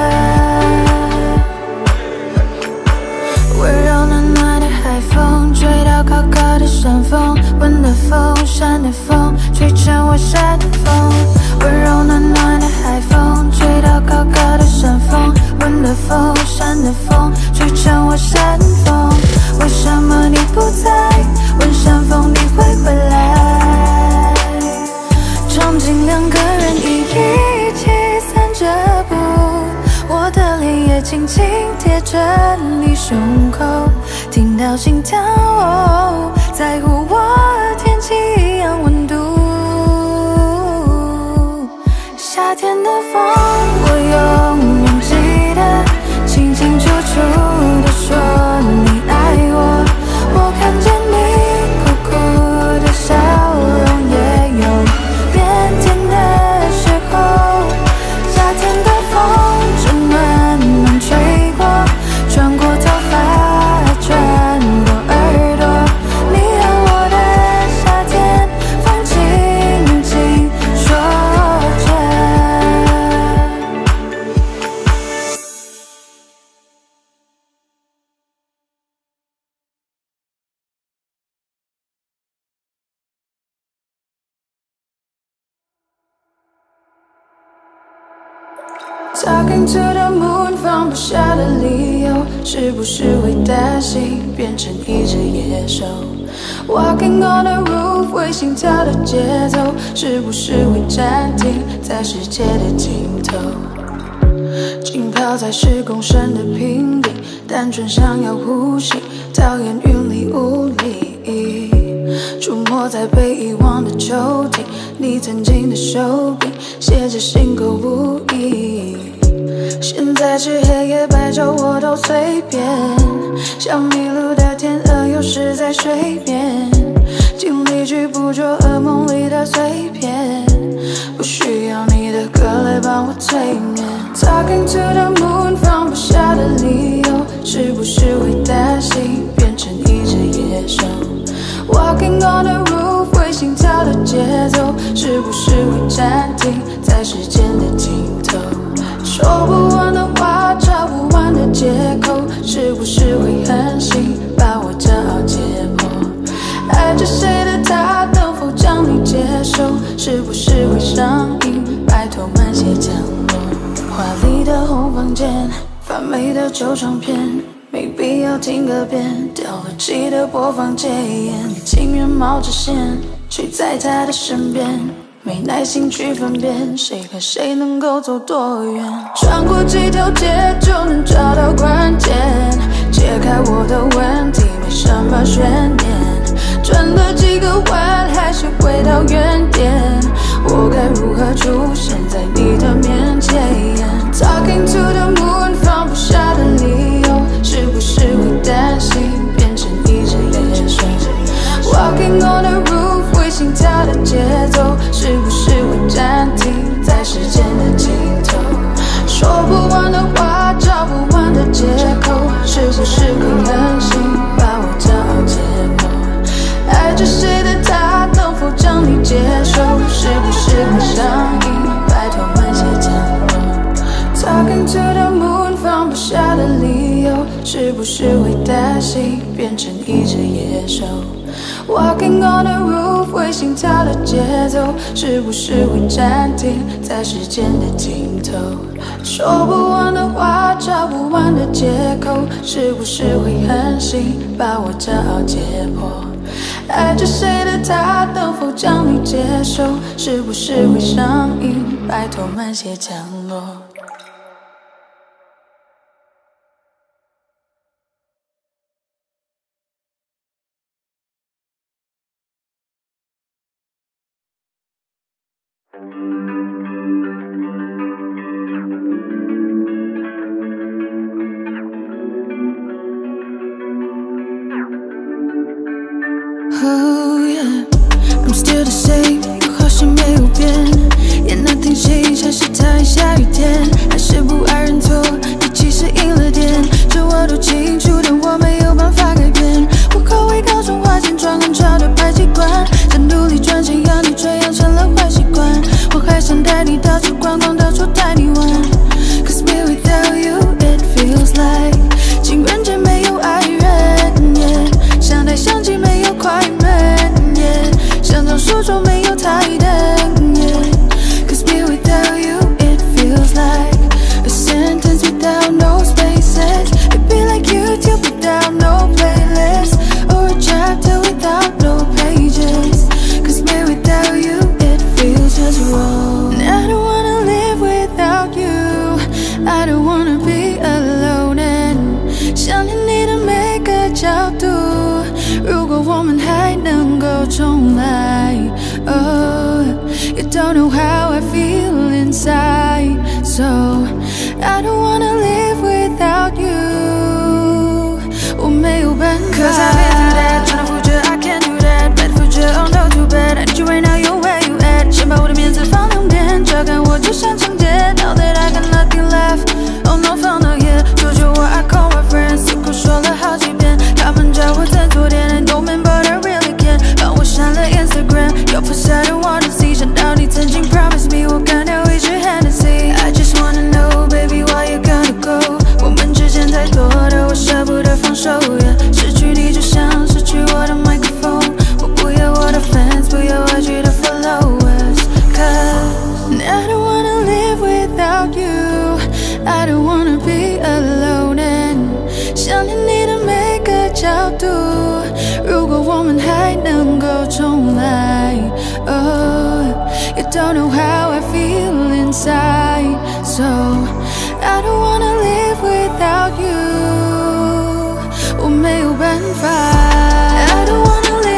温柔暖暖的海风，吹到高高的山峰，温的风，山的风，吹成我山的风。温柔暖暖的海风，吹到高高的山峰，温的风，山的风，吹成我山风。为什么你不在？问山风你会回来？场景两个人一起散着步，我的脸也轻轻贴着你胸口，听到心跳在乎我天气一样温度。夏天的风我永远记得，清清楚楚地说你爱我。我看见你苦苦的笑容，也有腼腆的时候。夏天的风正暖暖吹过，穿过头发，穿过耳朵。你和我的夏天，风轻轻说着。Talking to the moon， 放不下的理由，是不是会担心变成一只野兽 ？Walking on the roof， 为心跳的节奏，是不是会暂停在世界的尽头？浸泡在10公升的瓶底，单纯想要呼吸，讨厌云里雾里。 忆，出没在被遗忘的抽屉，你曾经的手笔写着心口无意。现在是黑夜白昼我都随便，像迷路的天鹅有时在水面，尽力去捕捉噩梦里的碎片，不需要你的歌来帮我催眠。Talking to the moon 放不下的理由，是不是会担心变成一只野兽？ Walking on the roof 会心跳的节奏，是不是会暂停在时间的尽头？说不完的话，找不完的借口，是不是会狠心把我骄傲解剖？爱着谁的他能否将你接受？是不是会上瘾？拜托慢些降落。华丽的红房间，发霉的旧唱片，没必要听个遍。掉了漆的播放戒烟，你情愿冒着险睡在他的身边，没耐心去分辨谁和谁能够走多远。穿过几条街就能找到关键，解开我的问题没什么悬念，转了几个弯还是回到原点，我该如何出现在你的面前？ Talking to the moon 放不下的理由，是不是会担心变成一只野兽？ Walking on the roof 会心跳的节奏，是不是会暂停在时间的尽头？说不完的话，找不完的借口，是不是会狠心把我骄傲解剖？爱着谁的他能否将你接受？是不是会上瘾？拜托慢些降落。Talking to the moon 放不下的理由，是不是会担心变成一只野兽？ Walking on the roof 会心跳的节奏，是不是会暂停在时间的尽头？说不完的话，找不完的借口，是不是会狠心把我骄傲解剖？爱着谁的他能否将你接受？是不是会上瘾？拜托慢些降落。 Oh yeah, I'm still the same， 我好像没有变。也能听谁像是他一下雨天，还是不爱认错，你其实赢了点。这我都清楚，但我没有办法改变。我口味高中花钱装很潮的排气管，在努力赚钱养你，却养成了坏习惯。我还想带你到处逛逛，到处带你玩。Cause me without you, it feels like 情人节没有爱人， yeah， 相待相机没有快门， yeah， 像张书桌没有台灯， yeah。Cause me without you, it feels like a sentence without no spaces. It'd be like YouTube without no playlist, or a chapter without no pages. Cause me without you, it feels just wrong. And I don't wanna live without you, I don't wanna be alone. And 想念你的每个角度，如果我们还能够重来 ，Oh, you don't know how I feel inside, so I don't wanna live without you. 我没有办法。Cause I've been through that, tryna future, I can't do that. Bad future, oh no, too bad. I need you right now, you where you at? 先把我的面子放两边，照看我就像情节。Now that I got nothing left, oh no, found out yet. 求求我 I call my friends， 辛苦说了好几遍，他们叫我振作点 ，I don't mean but I really can。帮我删了 Instagram， 要 post I don't wanna see。想到你曾经 promise me， 我干掉一支 Hennessy。I just wanna know, baby, why you gotta go？ 我们之间太多的我舍不得放手 ，yeah。失去你就像失去我的麦克风，我不要我的 fans， 不要IG的 followers。Cause I don't wanna live without you, I don't wanna be alone. And 想念你的每个角度，如果我们还能够重来 ，Oh, you don't know how I feel inside, so I don't wanna live without you. 我没有办法 I don't wanna live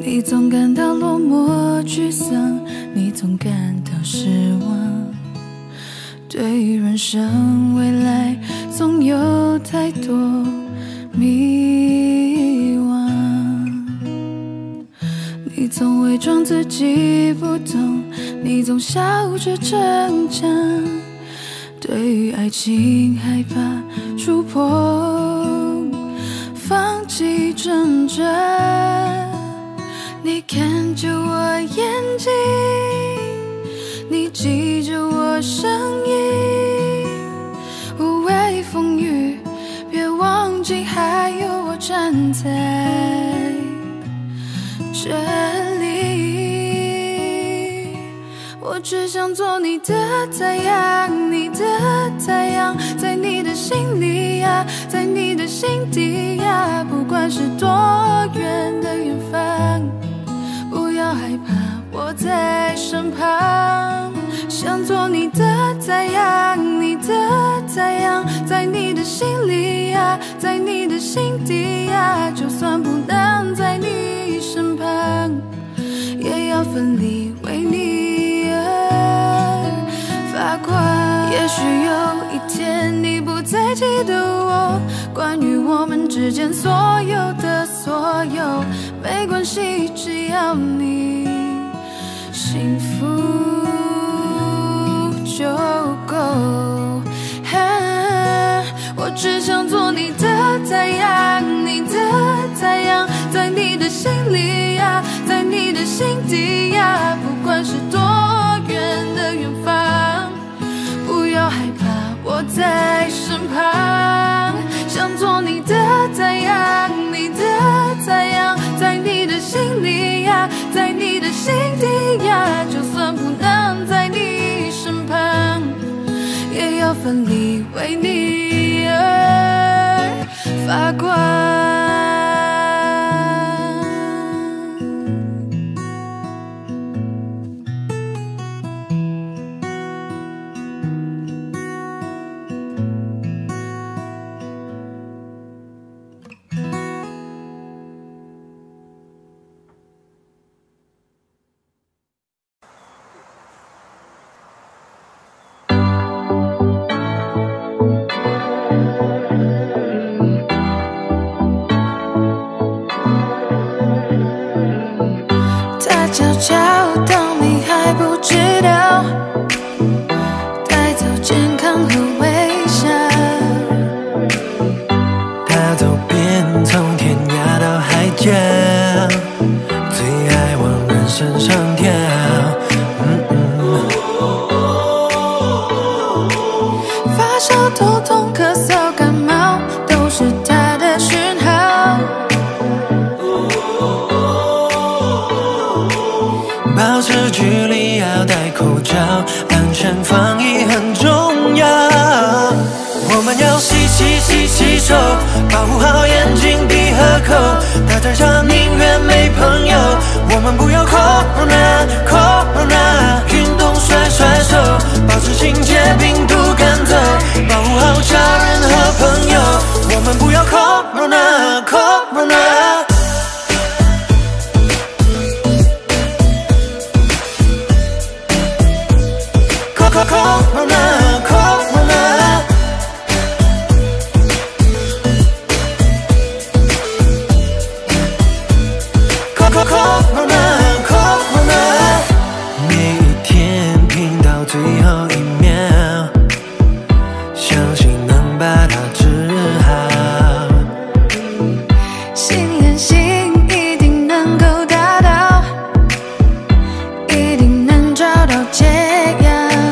你总感到落寞沮丧，你总感到失望，对于人生未来总有太多迷惘。你总伪装自己不懂，你总笑着逞强，对于爱情害怕触碰，放弃挣扎。你看着我眼睛，你记着我声音，无畏风雨，别忘记还有我站在这里。我只想做你的太阳，你的太阳，在你的心里呀，在你的心底呀，不管是多远的远方，不要害怕，我在身旁。想做你的太阳，你的太阳，在你的心里呀，在你的心底呀，就算不能在你身旁，也要奋力为你而发光。也许有一天你不再记得我，关于我们之间所有的所有，没关系，只要你幸福就够。我只想做你的太阳，你的太阳，在你的心里呀，在你的心底呀，不管是多远的远方，不要害怕，我在身旁。想做你的太阳，你的太阳，在你的心里呀，在你的心底呀，就算不能在你身旁，也要奋力为你而发光。悄当你还不知道，带走健康和微笑， 他走遍从天涯到海角，最爱往人身上跳。 发烧、头痛、咳嗽、感冒，都是他的讯号。 保持距离，要戴口罩，安全防疫很重要。我们要洗手，保护好眼睛、鼻和口。大家长宁愿没朋友，我们不要 Corona， 运动甩手，保持清洁，病毒赶走，保护好家人和朋友，我们不要 Corona。每一天拼到最后一秒，相信能把它治好。 心连心一定能够达到，一定能找到解药。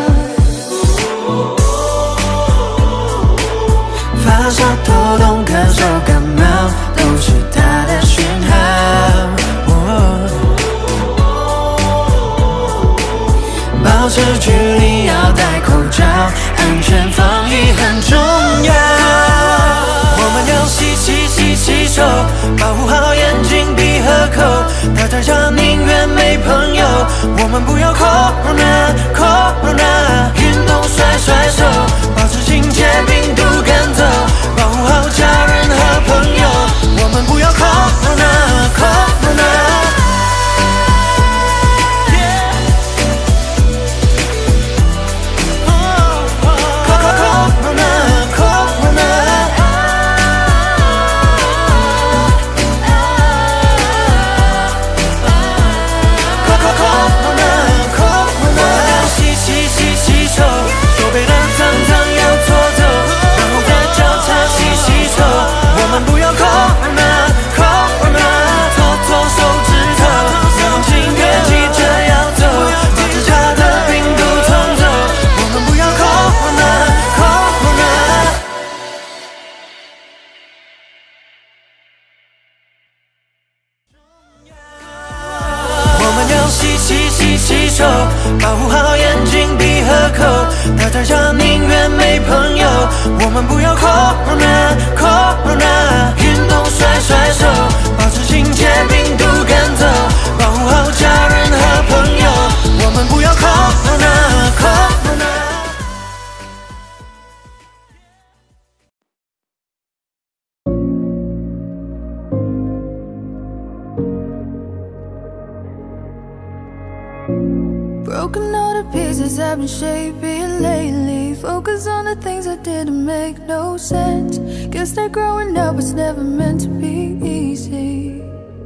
发烧、头痛、咳嗽、感冒，都是他的讯号。保持距离，要戴口罩，安全防疫很重要。我们要洗手，保护好眼睛、鼻和口。大家长宁愿没朋友，我们不要 Corona， 运动甩手，保持清洁，病毒赶走，保护好家人和朋友，我们不要 Corona。 们不要 Corona Corona， 拖手指头，用心越急着要走，保持它的病毒冲走。我们不要 Corona Corona。我们要洗手，保护好眼睛、鼻和口，待在家宁愿没朋友。我们不要 Corona Corona， 运动甩手，保持清洁，病毒赶走，保护好家人和朋友。我们不要 Corona Corona。 Broken all the pieces I've been shaping lately. Focus on the things that didn't make no sense. Guess that growing up was never meant to be easy.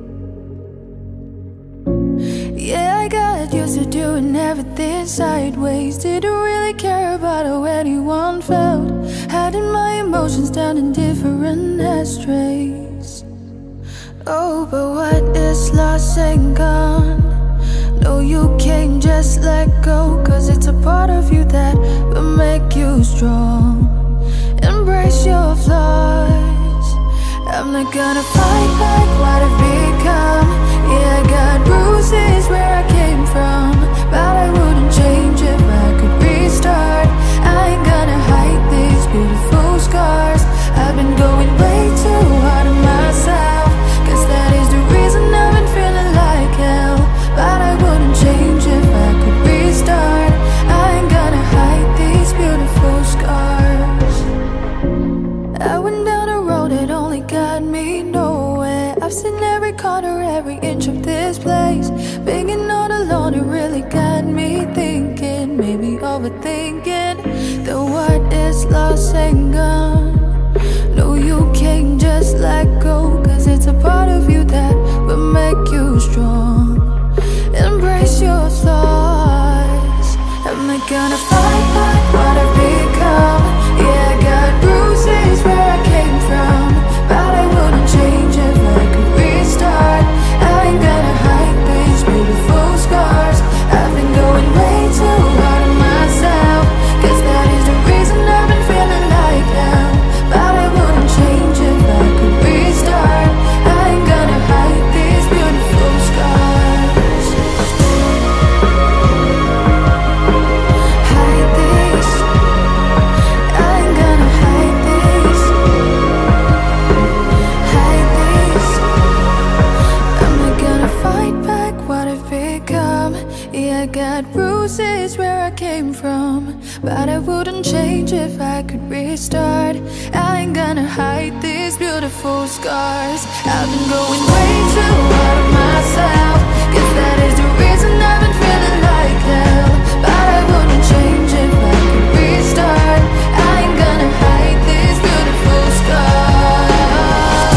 Yeah, I got used to doing everything sideways. Didn't really care about how anyone felt. Hiding my emotions down in different ashtrays. Oh, but what is lost ain't gone. No, you can't just let go, 'cause it's a part of you that will make you strong. Embrace your flaws. I'm not gonna fight back what I've become. Yeah, I got bruises where I came from, but I wouldn't change if I could restart. I ain't gonna hide these beautiful scars. I've been going way too hard on myself, 'cause that is the reason I've been feeling like hell. But I wouldn't change if I could restart. I ain't gonna hide these beautiful scars. I went down a road that only got me nowhere. I've seen every corner, every inch of this place. Being all alone, it really got me thinking, maybe overthinking, that what is lost ain't gone. No, you can't just let go, 'cause it's a part of you that will make you strong. Embrace your flaws. I'm not gonna fight back what I've become. Yeah, I got bruises where I came from, but I wouldn't change if I could restart. I ain't gonna hide these beautiful scars. I've been going way too hard on myself, 'cause that is the reason I've been feeling like hell. But I wouldn't change if I could restart. I ain't gonna hide these beautiful scars. Hide these. I ain't gonna hide these. Hide these. I'm not gonna fight back what I've become. Yeah, I got bruises where I came from, but I wouldn't change if I could restart. I ain't gonna hide these beautiful scars. I've been going way too hard on myself, 'cause that is the reason I've been feeling like hell. But I wouldn't change if I could restart. I ain't gonna hide these beautiful scars.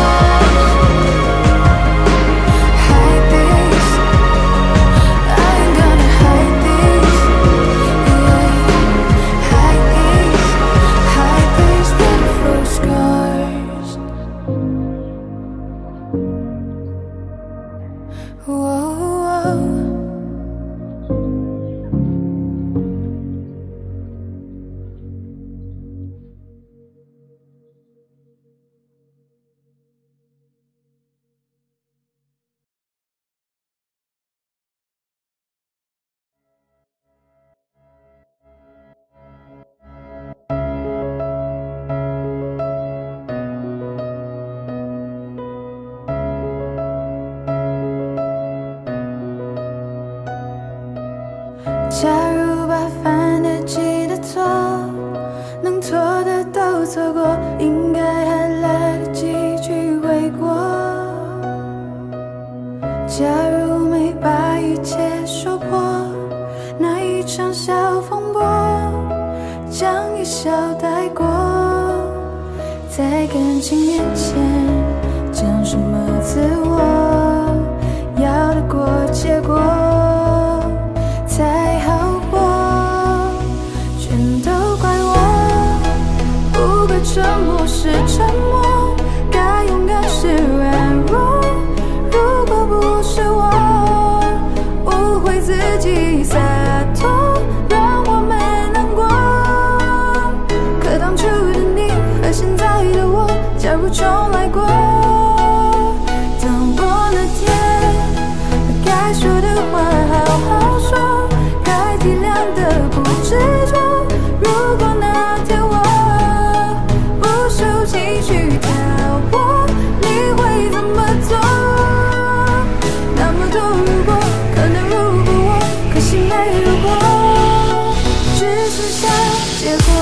Hide these. I ain't gonna hide these. Yeah. Hide these beautiful scars. Whoa, whoa. 假如重来过，当我那天把该说的话好好说，该体谅的不执着。如果那天我不受情绪挑拨，你会怎么做？那么多如果，可能如果我，可惜没如果，只剩下结果。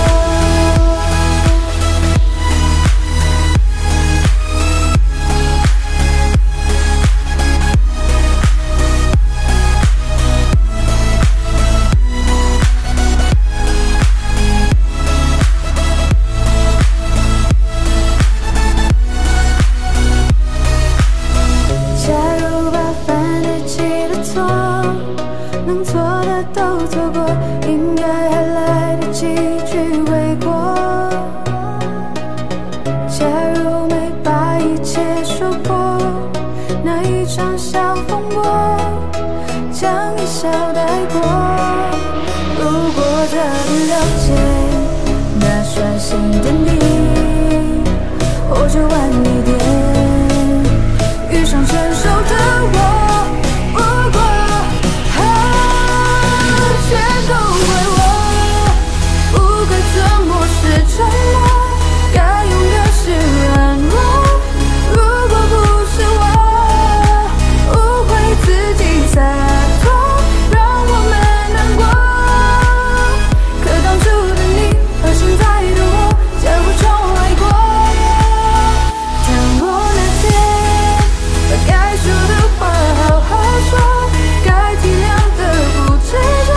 能错的都错过，应该还来得及去悔过。假如没把一切说破，那一场小风波将一笑带过。如果特别了解那率性的你，或者晚一点遇上成熟的我。全都怪我，不该沉默是沉默，该勇的是软弱。如果不是我误会自己洒脱，让我们难过。可当初的你和现在的我，假如重来过，当我那天把该说的话好好说，该体谅的不执着。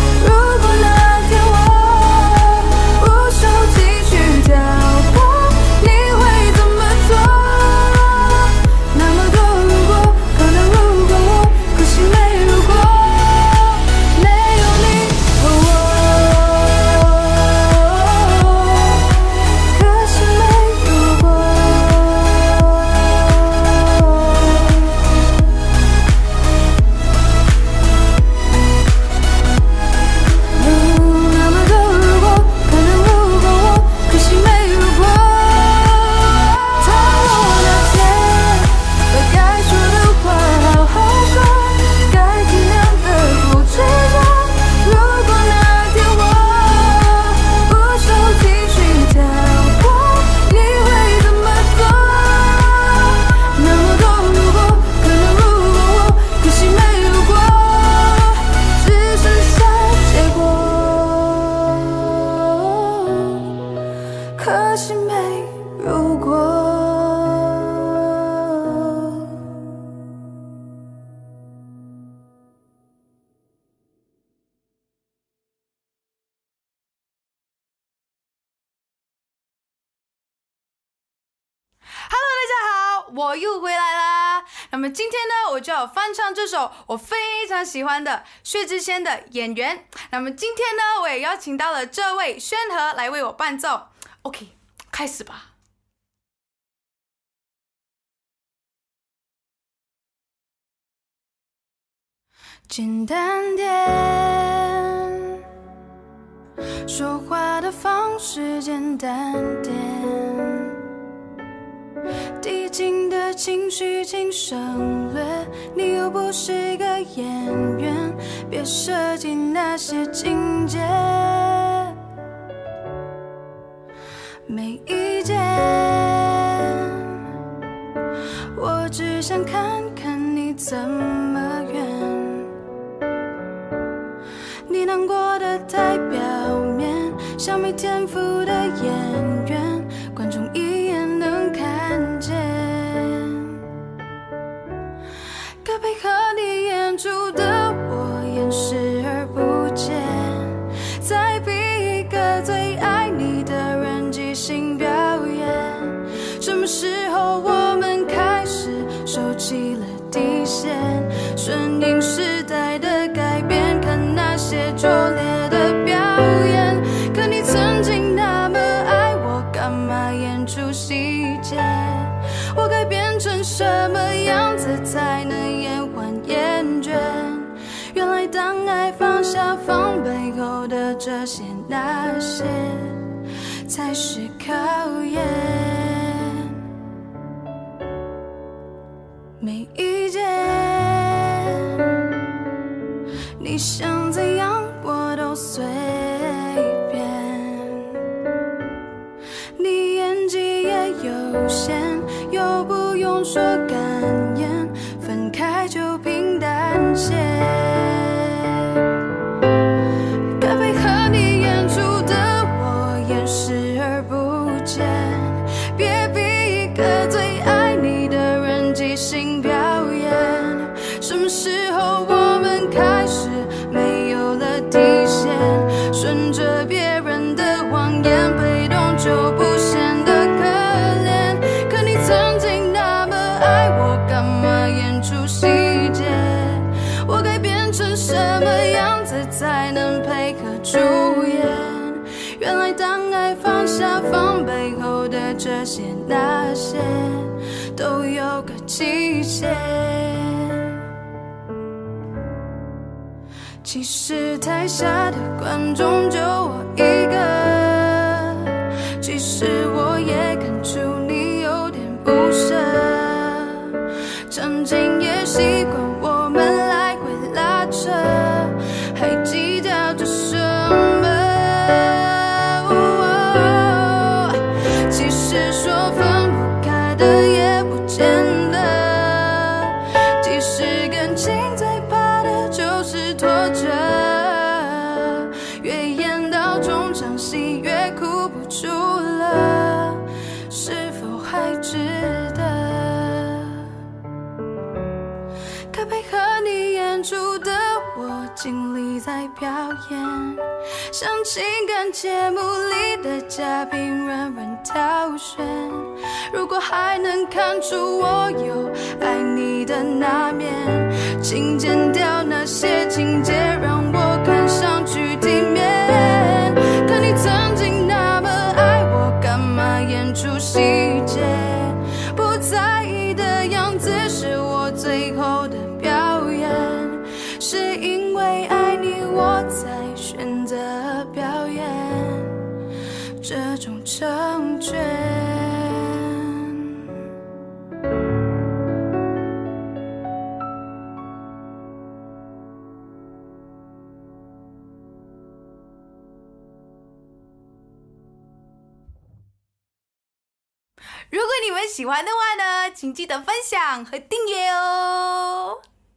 可惜没如果。 Hello， 大家好，我又回来啦。那么今天呢，我就要翻唱这首我非常喜欢的薛之谦的《演员》。那么今天呢，我也邀请到了这位宣和来为我伴奏。OK， 开始吧。简单点，说话的方式简单点，递进的情绪请省略，你又不是一个演员，别设计那些情节。没意见，我只想看看你怎么圆。你难过的太表面，像没天赋的演员，观众一眼能看见。该配合你演出的我演视而不见，再逼一个最爱你的人即兴表演。什么时候我们开始收起了底线，顺应时代的改变，看那些拙劣的表演。可你曾经那么爱我，干嘛演出细节？我该变成什么样子才能延缓厌倦？原来当爱放下防备后的这些那些，才是考验。 没意见，你想怎样我都随便。你演技也有限，又不用说感言，分开就平淡些。该配合你演出的我也视而不见，别逼一个最爱你的人即兴表演。什么时候我们开始没有了底线，顺着别人的谎言，被动就不显得可怜。可你曾经那么爱我，干嘛演出细节？我该变成什么样子才能配合出演？原来当爱放下防备后的这些那些，都有个期限。其实台下的观众就我一个，其实我也看出你有点不舍，场景也习惯我们来回拉扯，还计较着什么？其实说分不开的也不见得，即使感情最怕的就是拖着，越演到中场戏越哭不出了，是否还值得？该配合你演出的我尽力在表演，像情感节目里的嘉宾软软挑选。如果还能看出我有爱你的那面，请剪掉那些情节，让我看上去体面。可你曾经那么爱我，干嘛演出细节？不在意的样子是我最后的表演，是因为爱你我才选择表演这种成全。 如果你们喜欢的话呢，请记得分享和订阅哦。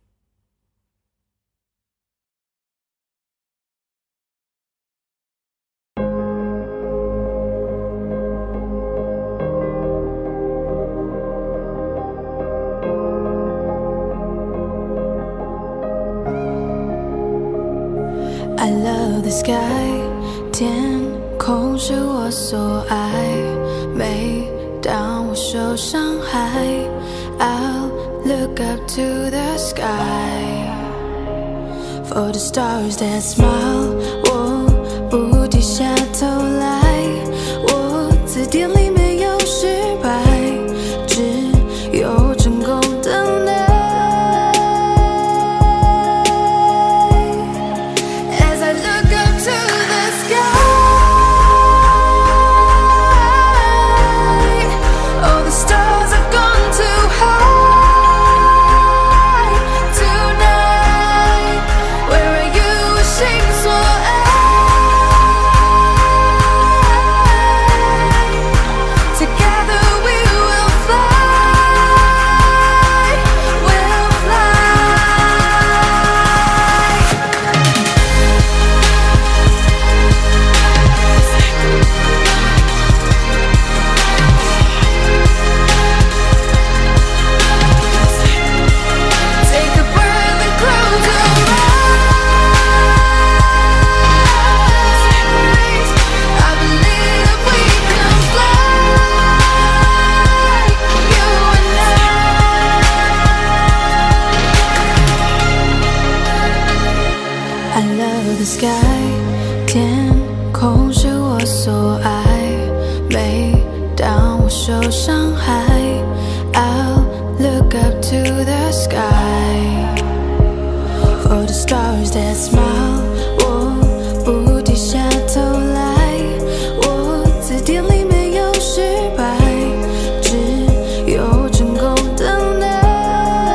I love the sky， 天空是我所爱。每当我受伤害 ，I'll look up to the sky for the stars that smile。我不低下头来，我字典里没有失败，只有成功等待。天空是我所爱，每当我受伤害 ，I'll look up to the sky for the stars that smile。我不低下头来，我字典里没有失败，只有成功等待。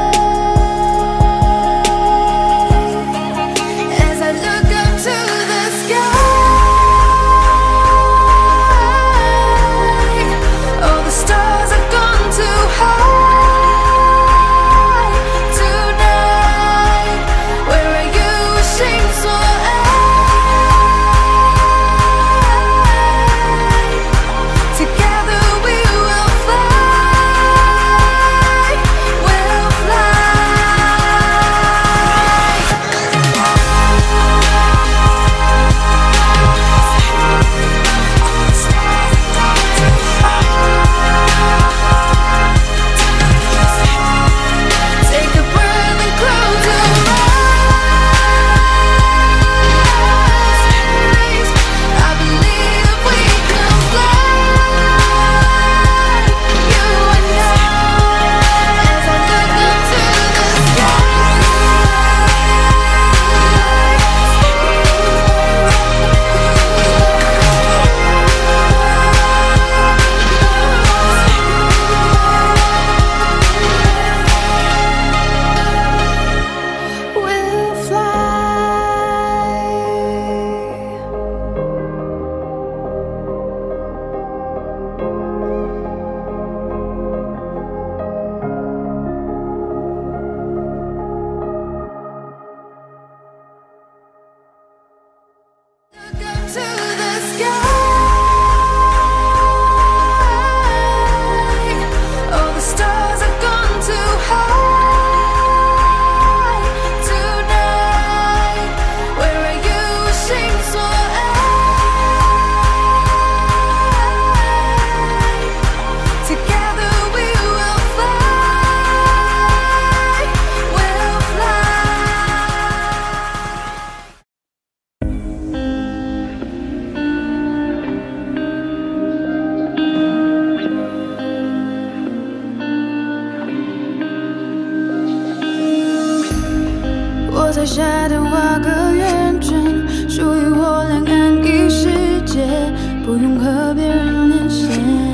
在夏天画个圆圈，属于我两岸一世界，不用和别人连线。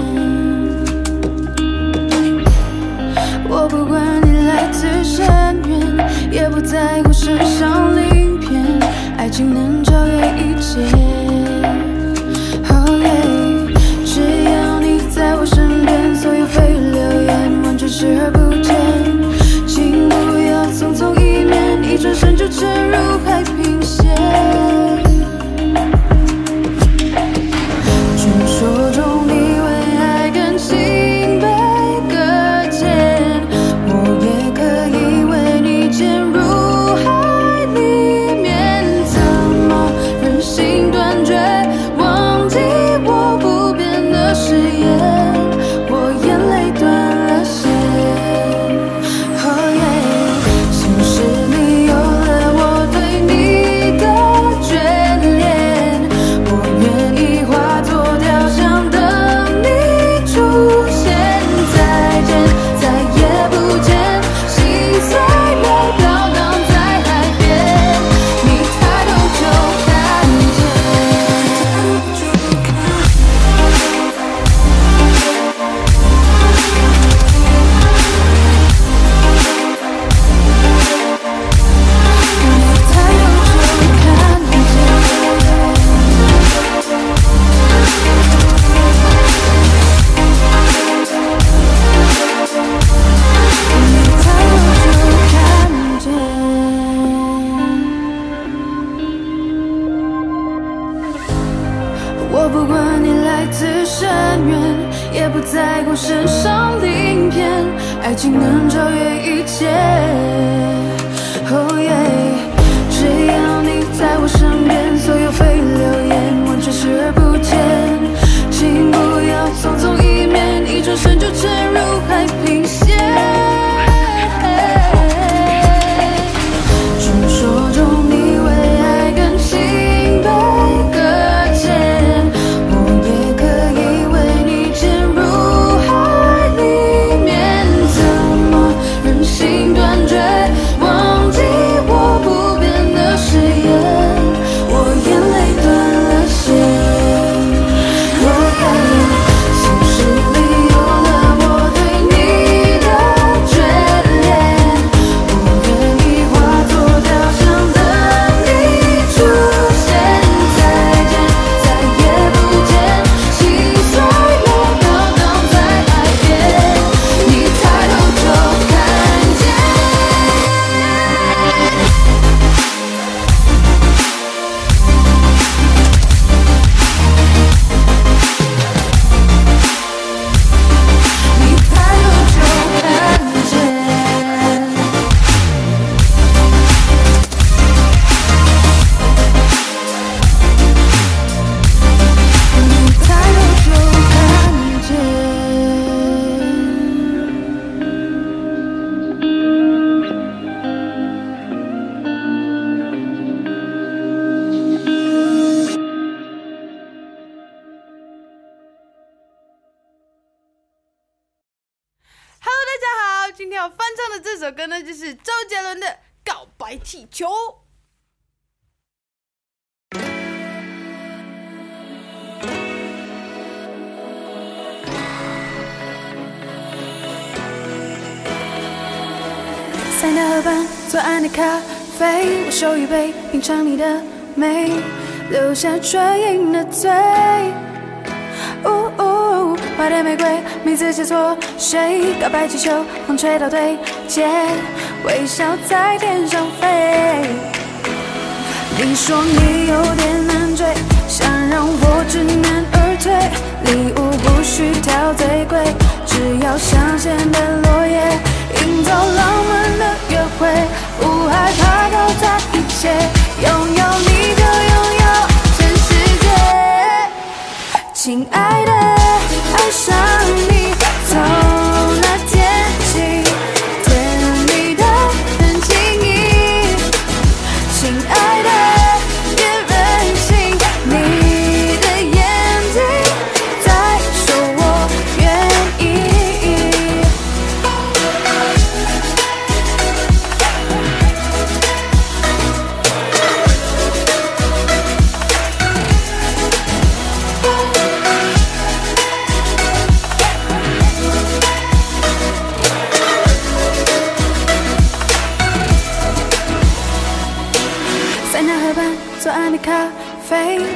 我不管你来自深渊，也不在乎身上鳞片，爱情能超越一切。Oh yeah， 只要你在我身边，所有蜚语流言完全视而不见。请不要匆匆一面，一转身就沉入海平线。传说中你为爱更清白搁浅，我也可以为你潜入海里面。怎么忍心断绝，忘记我不变的誓言？我眼泪断了线。Oh yeah， 像是你有了我对你的眷恋，我愿意化作雕像等你出现。再见，再也不见，心碎了飘荡在海边，你抬头就看我不管你来自深渊，也不在乎身上鳞片，爱情能超越一切。Oh yeah， 只要你在我身边，所有蜚语流言完全视而不见。请不要匆匆一面，一转身就沉入海平线。传说中你为爱更清白搁浅，我也可以为你潜入海里面。怎么忍心断绝，忘记我不变的誓言？我眼泪断了线。像是你有了我对你的眷恋，我愿意化作雕像等你出现。再见，再也不见，心碎了飘荡在海边，你抬头就看见。你抬头就看见。你抬头就看见。 Hello， 大家好，今天要翻唱的这首歌呢，就是周杰伦的《告白气球》。 塞纳河畔左岸的咖啡，我手一杯，品尝你的美，留下唇印的嘴。花店玫瑰，名字写错谁？告白气球，风吹到对街，微笑在天上飞。你说你有点难追，想让我知难而退。礼物不需挑最贵，只要香榭的落叶，营造浪漫的约会，不害怕挑战一切，拥有你就拥有全世界。亲爱的，爱上你，从那天起，甜蜜的很轻易。亲爱的，别任性，你的眼睛在说我愿意。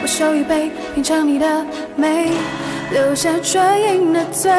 我手一杯，品尝你的美，留下唇印的嘴。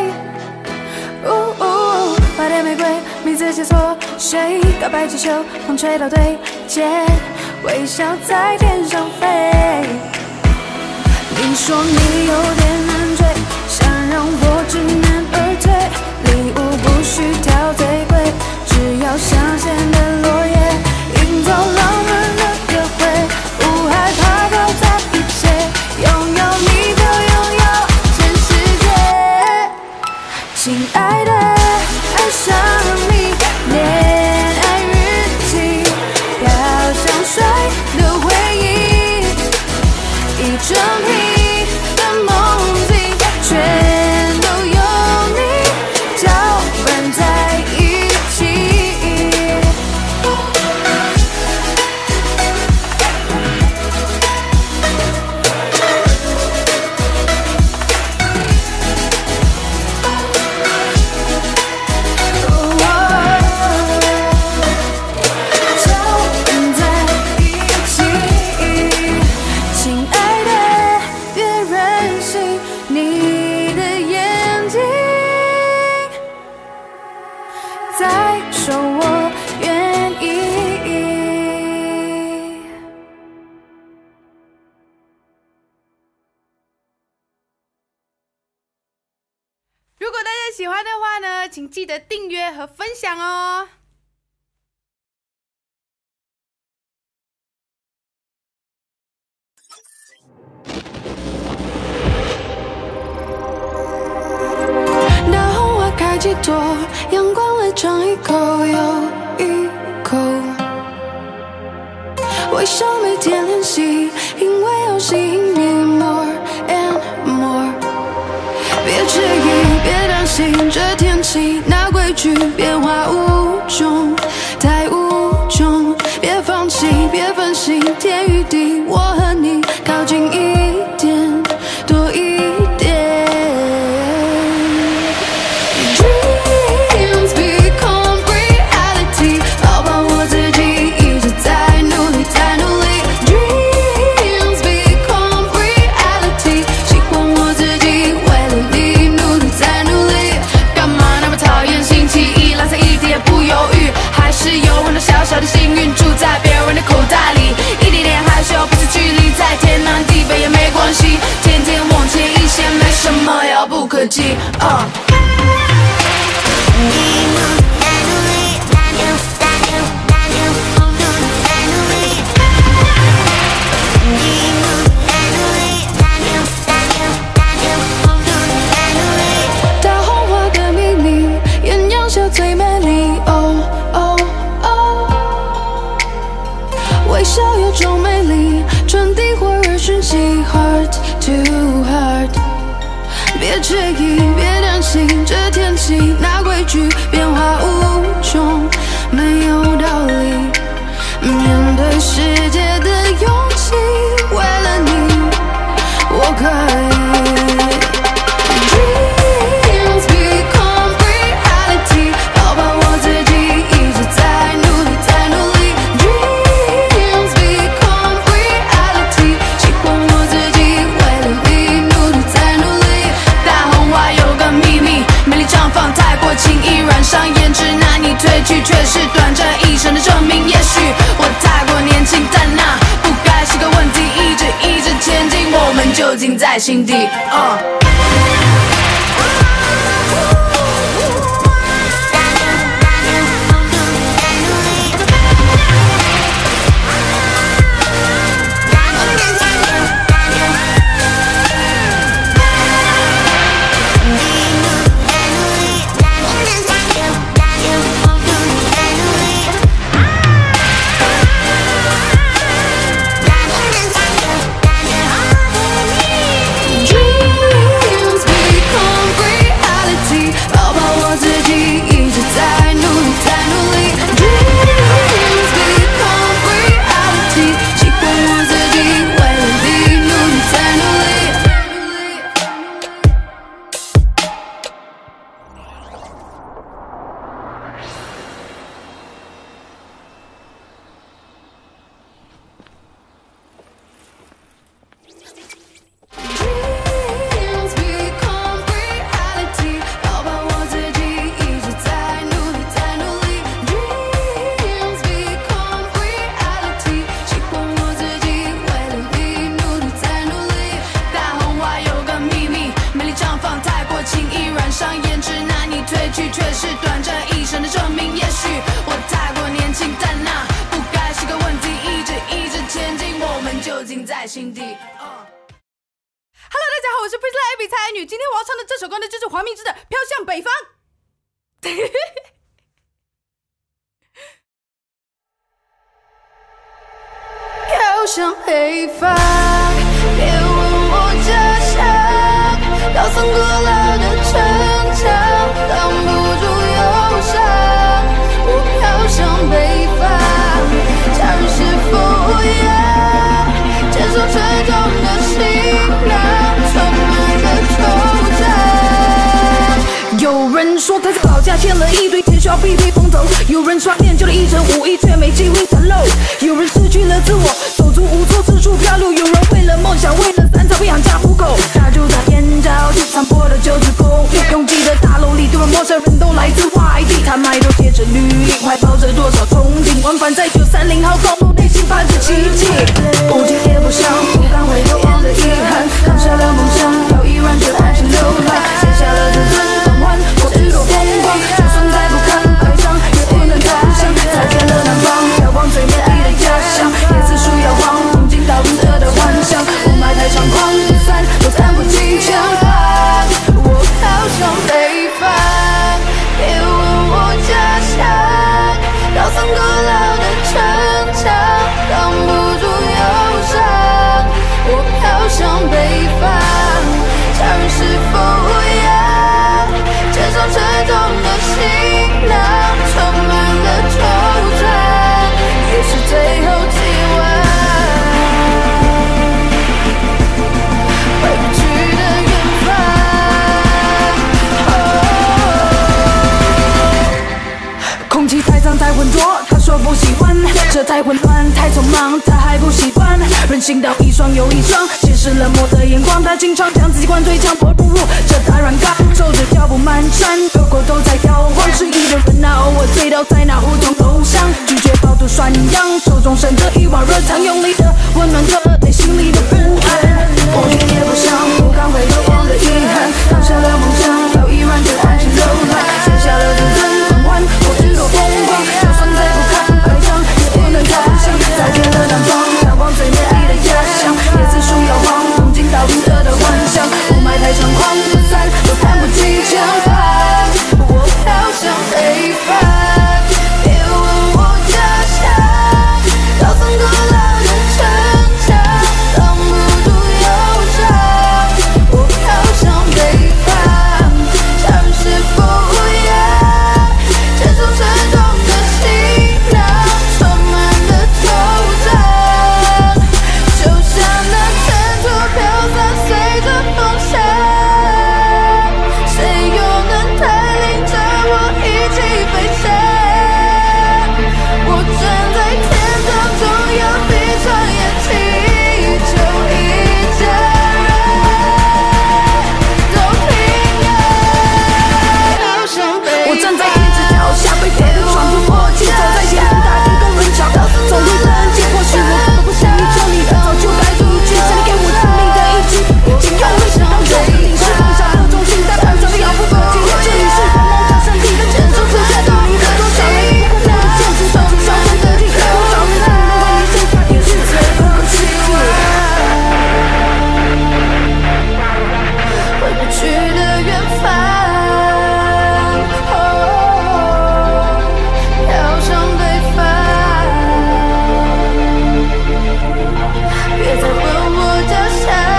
花店玫瑰，名字写错谁？告白气球，风吹到对街，微笑在天上飞。你说你有点难追，想让我知难而退。礼物不需挑最贵，只要香榭的落叶，营造浪漫的约会，不害怕挑战一切，拥有你就拥有全世界。亲爱的，爱上你，恋爱日记，飘香水的回忆，一整瓶的梦境，全都有你搅拌在一起。 如果大家喜欢的话呢，请记得订阅和分享哦。 大红花开几朵，阳光来尝一口又一口，微笑每天练习，因为要吸引你 more and more。别迟疑，别担心，这天气那规矩变化无穷，太无穷。别放弃，别分心，天与地，我和你靠近一点，多一点。Dreams become reality， 抱抱我自己，一直在努力，在努力。Dreams become reality， 喜欢我自己，为了你努力，在努力。干嘛那么讨厌星期一？蓝色一点也不犹豫，还是有很多小小的幸运住在别人的口袋里，一点点害羞，不是距离，在天南地北也没关系，天天往前一些，没什么遥不可及。大红花的秘密，艳阳下最美丽。微笑有种魅力，传递火热讯息 ，heart to heart。别迟疑，别担心，这天气那规矩变化无穷，没有道理。面对世界的勇气，为了你，我可以。Dreams become reality， 抱抱我自己，一直在努力，在努力。Dreams become reality， 喜欢我自己，为了你努力，在努力。大红花有个秘密，美丽绽放太过轻易，染上颜值难以褪去，却是短暂一生的证明。也许我太过年轻，但那不该是个问题。一直前进，我们就近在心底。Dreams 去却是短暂一生的证明。也许我太过年轻，但那不该是个问题。一直前进，我们究竟在心底。 Hello， 大家好，我是 Priscilla Abby 蔡爱女。今天我要唱的这首歌呢，就是黄明志的《飘向北方》。 飘向北方，别问我家乡，高耸古老的城墙挡不住忧伤。我飘向北方，假日是否一样，接受沉重的行囊，充满了惆怅。 有人说他在老家欠了一堆钱，需要避避风头；有人说练就了一身武艺，却没机会展露；有人失去了自我，手足无措，四处漂流；有人为了梦想，为了三餐不养家糊口。家住在边郊地残破的旧址公寓，拥挤的大楼里，多少陌生人都来自外地，他们都写着履历，怀抱着多少憧憬，往返在930号公路，内心盼着奇迹。不急也不想，不敢回头望的遗憾，扛下了梦想，要依然却安心流浪，写下了自尊光环，过日多风光，就算再不堪悲伤，也不能投降。再见了南方，飘往最美丽的家乡，叶子树摇晃，风景到云色的幻想，雾霾太猖狂，雨伞都看不清前方。 我飘向北方，别问我家乡，高耸古老的城墙挡不住忧伤。我飘向北方，假日是否一样，接受沉重的行囊，充满了惆怅，也是最后寄望，回不去的远方。 空气太脏太浑浊，他说不喜欢，这太混乱太匆忙，他还不习惯。人行道一双又一双，显示冷漠的眼光，他经常将自己灌醉，强迫步入这大软缸，走着脚步蹒跚，个个都在摇晃，失意的人啊，偶尔醉倒在那胡同头上，拒绝饱读涮羊，手中盛着一碗热汤，用力的温暖着内心里的不安。不急也不想，不敢回头望的遗憾，扛下了梦想，要依然却安心流浪，写下了自尊光环，过日多风光，就算再不堪悲伤，也不能投降。再见了南方，飘往最美丽的家乡，叶子树摇晃，风景到云色的幻想，雾霾太猖狂，雨伞都看不清前方。 我飘向北方，别问我家乡，高耸古老的城墙挡不住忧伤。我飘向北方，假日是否一样，接受沉重的行囊，充满了惆怅，就像那尘土飘散，随着风向，谁又能带领着我一起飞翔？我站在天堂中央，闭上眼祈求一家人都平安。飘向北方， 我站在一只脚下，被别人闯入过去，走在前面大地跟人潮，走入人间，或许我根本不是你这里的，早就该离去，是你给我致命的一击，请用力让这里是放下的中心，在盘上了不可及，这里是人梦的圣地，坚守住在这里，多少人不过的坚持，手指消失的地，多少人不能为你剩下一日最后的希望， 回不去的远方。飘向北方，别再问我家乡。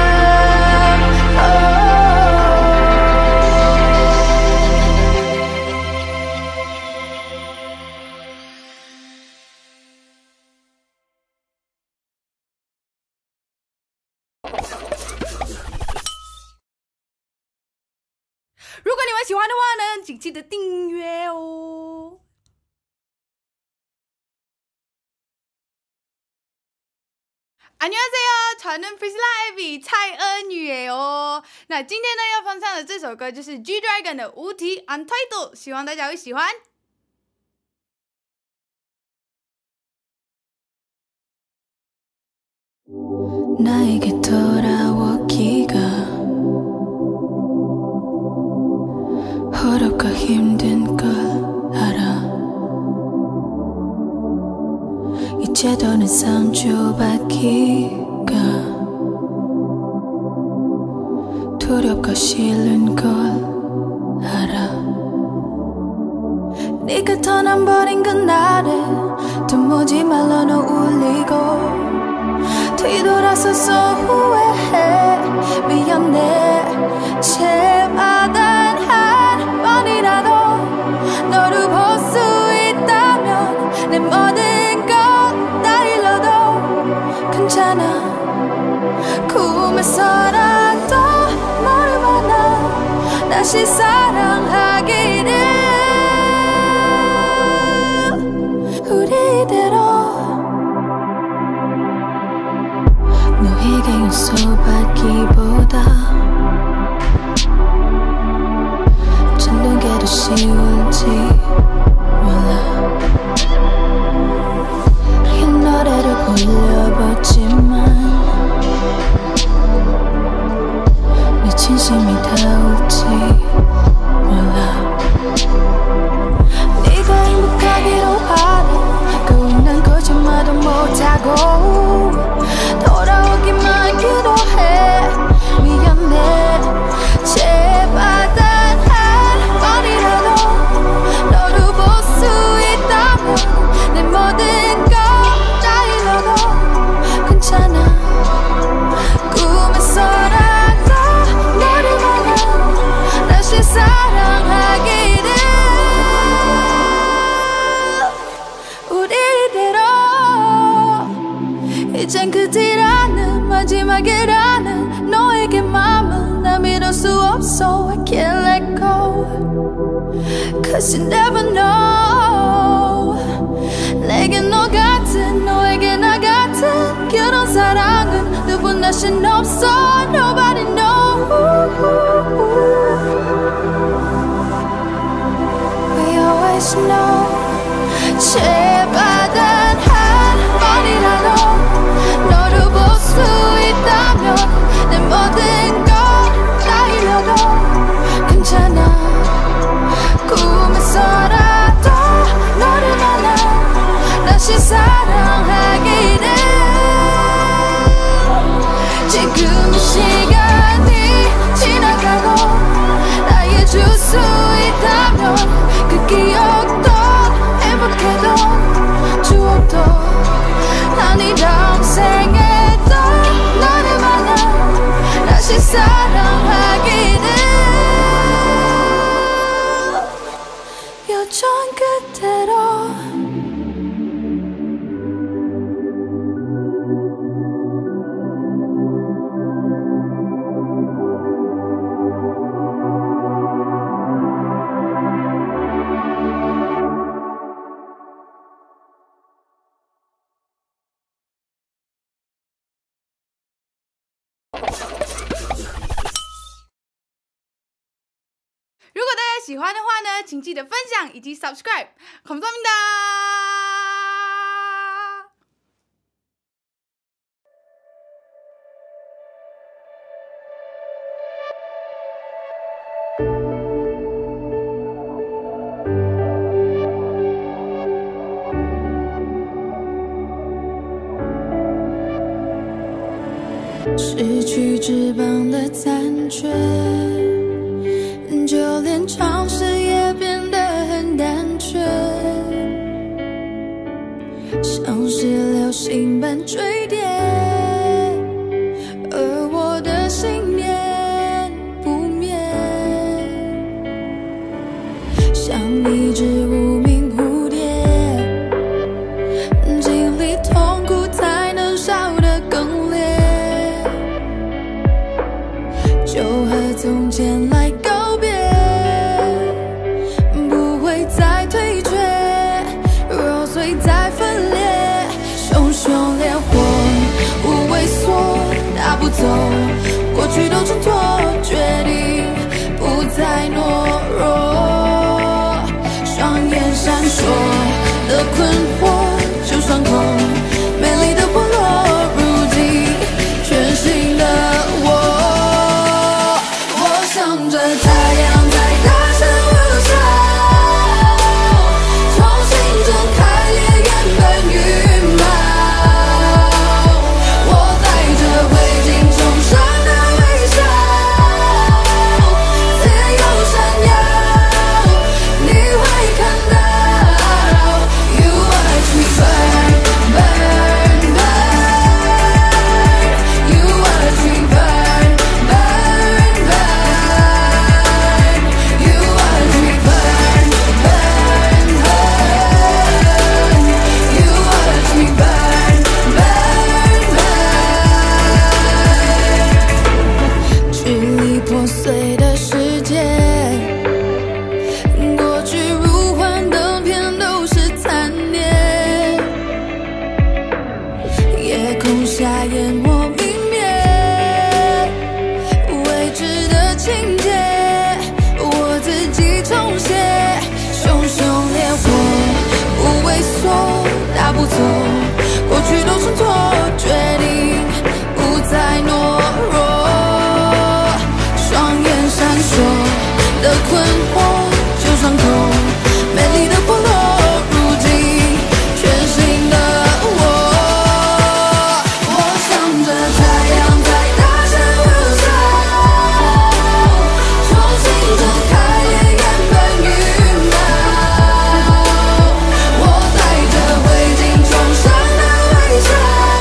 如果你们喜欢的话呢，请记得订阅哦。안녕하세요，저는 Priscilla Abby蔡恩宇哦。那今天呢要放上的这首歌就是 G Dragon 的无题 Untitled， 希望大家会喜欢。 나에게 돌아오기가 어렵고 힘든 걸 알아. 이제 더는 상처받기가 두렵고 싫은 걸 알아. 네가 떠나버린 그날에 도무지 말로 너 울리고 뒤돌아서서 후회해. 미안해. 제발 단 한 번이라도 너를 볼 수 있다면 내 모든 것 다 잃어도 괜찮아. 꿈에서라도 너를 만나 다시 사랑하기를. 우리대로 너에게 용서받기보다 찾는 게 더 쉬울지 몰라. 이 노래를 불러봤지만 네 진심이 닿을지 몰라. 네가 행복하기로 바래. 난 거짓말도 못하고 돌아오기만 기도해. 미안해. 제발 단 한 번이라도 너를 볼 수 있다면 내 모든 것 다 잃어도 괜찮아. 꿈에서라도 너를 만나 다시 사랑하기를. 우리대로 이젠 그뒤라는 마지막이라는 너에게 맘을 나 믿을 수 없어. I can't let go Cause you never know. 내겐 너 같은 너에게 나 같은 그런 사랑은 누군 다신 없어. Nobody know. We always know. 제발 단 한 번이라도 너를 볼 수 있다면 내 모든 것 다 잃어도 괜찮아. 꿈에서라도 너를 만나 다시 사랑하기를. 지금 이 시간이 지나가고 나의 줄 수 있다면 그 기억도 행복해도 추억도 난 이 다음 생에도 너를 만나 다시 사랑하기를. 여전 그대로. 如果大家喜欢的话呢，请记得分享以及 subscribe。감사합니다。 失去翅膀的残缺，就连尝试也变得很单纯，像是流星般坠跌，而我的信念不灭，像一只无名蝴蝶，经历痛苦才能笑得更烈。就和从前来告别，不会再退却，揉碎再分裂，熊熊烈火无畏缩，大步走，过去都挣脱，决定不再懦弱，双眼闪烁的困惑，就伤口美丽的剥落，如今全新的我。向着太阳在大声重写，熊熊烈火，不畏缩，大步走，过去都挣脱，决定不再懦弱。双眼闪烁的困惑，就伤口，美丽的破落，如今全新的我。我向着太阳在大声呼啸，重新睁开烈焰奔羽毛。我带着灰烬重生的微笑，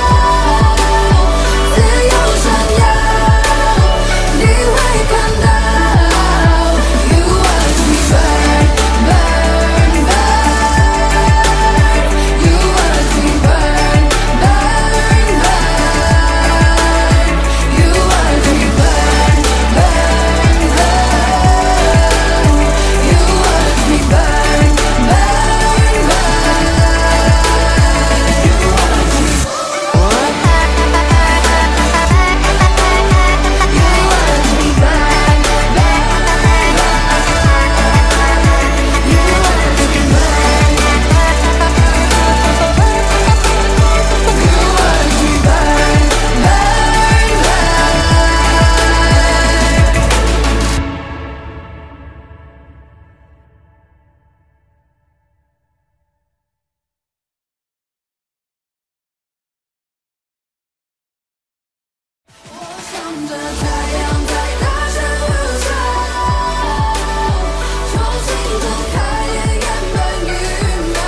自由闪耀，你会看到。You watch me burn, burn, burn. You watch me burn, burn, burn. You watch me burn, burn, burn. You watch me burn, burn,我向着太阳在大声呼啸，重新睁开烈焰奔羽毛。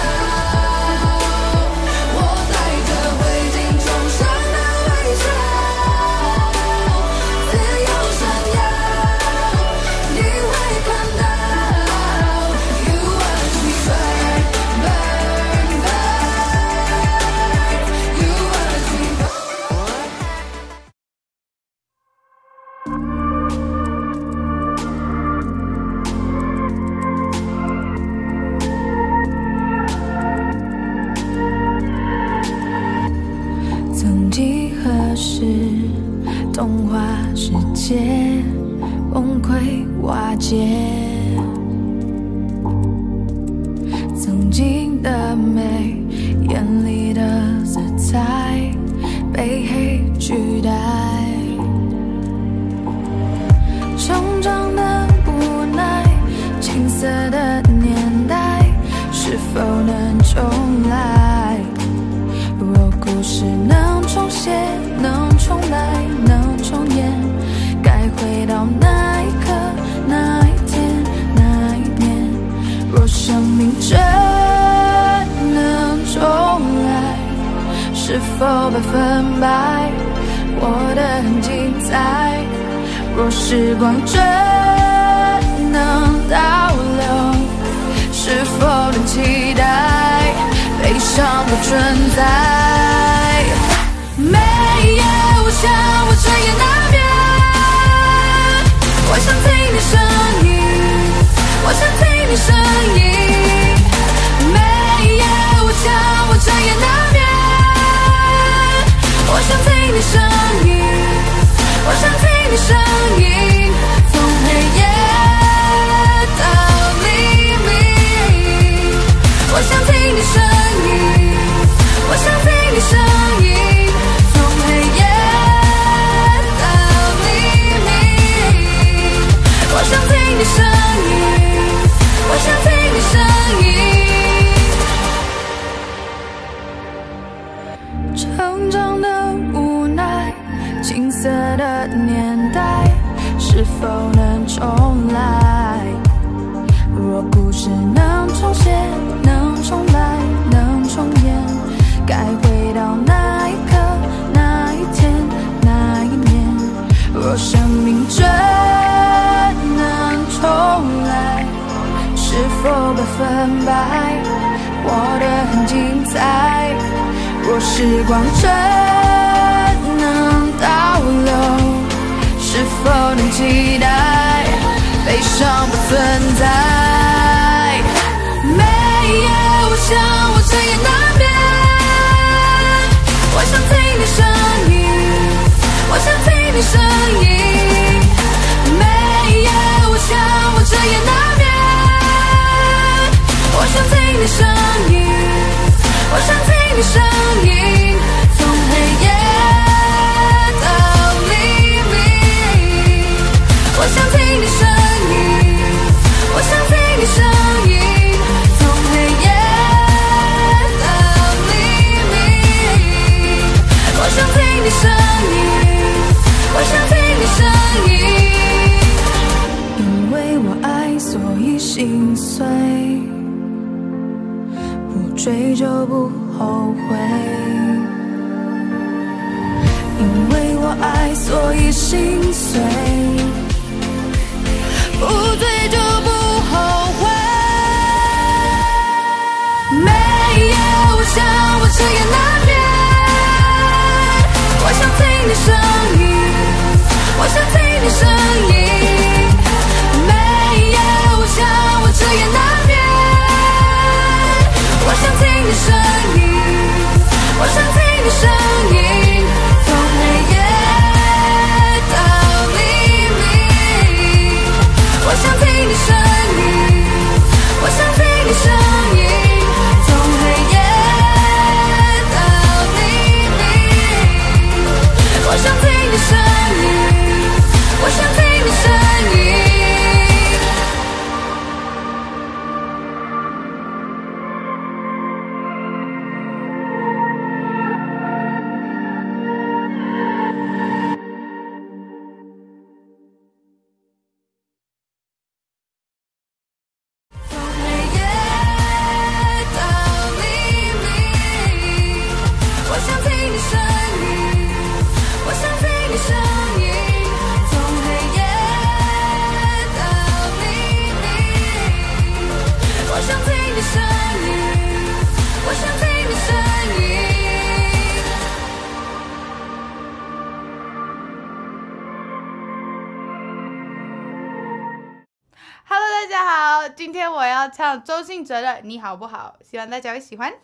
我带着灰烬重生的微笑，自由闪耀，你会看到。You watch me burn, burn, burn. You watch me burn. 曾几何时，童话世界崩溃瓦解，曾经的美，眼里的色彩被黑取代，成长的无奈，青涩的年代，是否能重来？若故事能重写，能重来，能重演，该回到那一刻，那一天，那一年。若生命真能重来，是否百分百活得很精彩？若时光真能倒流，是否能期待悲伤不存在？每夜我想我彻夜难眠，我想听你声音，我想听你声音。每夜我想我彻夜难眠，我想听你声音，我想听你声音。从黑夜到黎明，我想听你声音，我想听你声音。从黑夜到黎明，我想听你声音，我想听你声音。成长的无奈，青涩的年代，是否能重来？若故事能重写，能重来，能重演，该回到那一刻，那一天，那一年。若生命真能重来，是否百分百活得很精彩？若时光真能倒流，是否能期待悲伤不存在？每夜我想我彻夜难眠，我想听你声音，我想听你声音。每夜我想我彻夜难眠， 你声音，从黑夜到黎明。我想听你声音，我想听你声音，从黑夜到黎明。我想听你声音，我想听你声音。因为我爱，所以心碎。追就不后悔，因为我爱，所以心碎，不对就不后悔。每夜我想我彻夜难眠，我想听你声音，我想听你声音。每夜我想我彻夜难眠，我想听你声音，我想听你声音，从黑夜到黎明。我想听你声音，我想听你声音，从黑夜到黎明。我想听你声音，我想听你声音。 大家好，今天我要唱周兴哲的《你好不好》，希望大家会喜欢。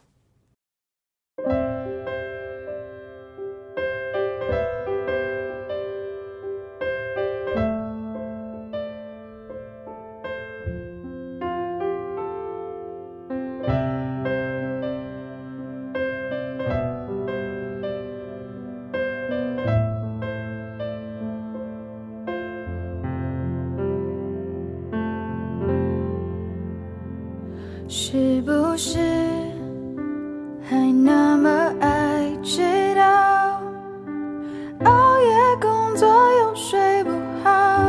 是不是还那么爱知道，熬夜工作又睡不好，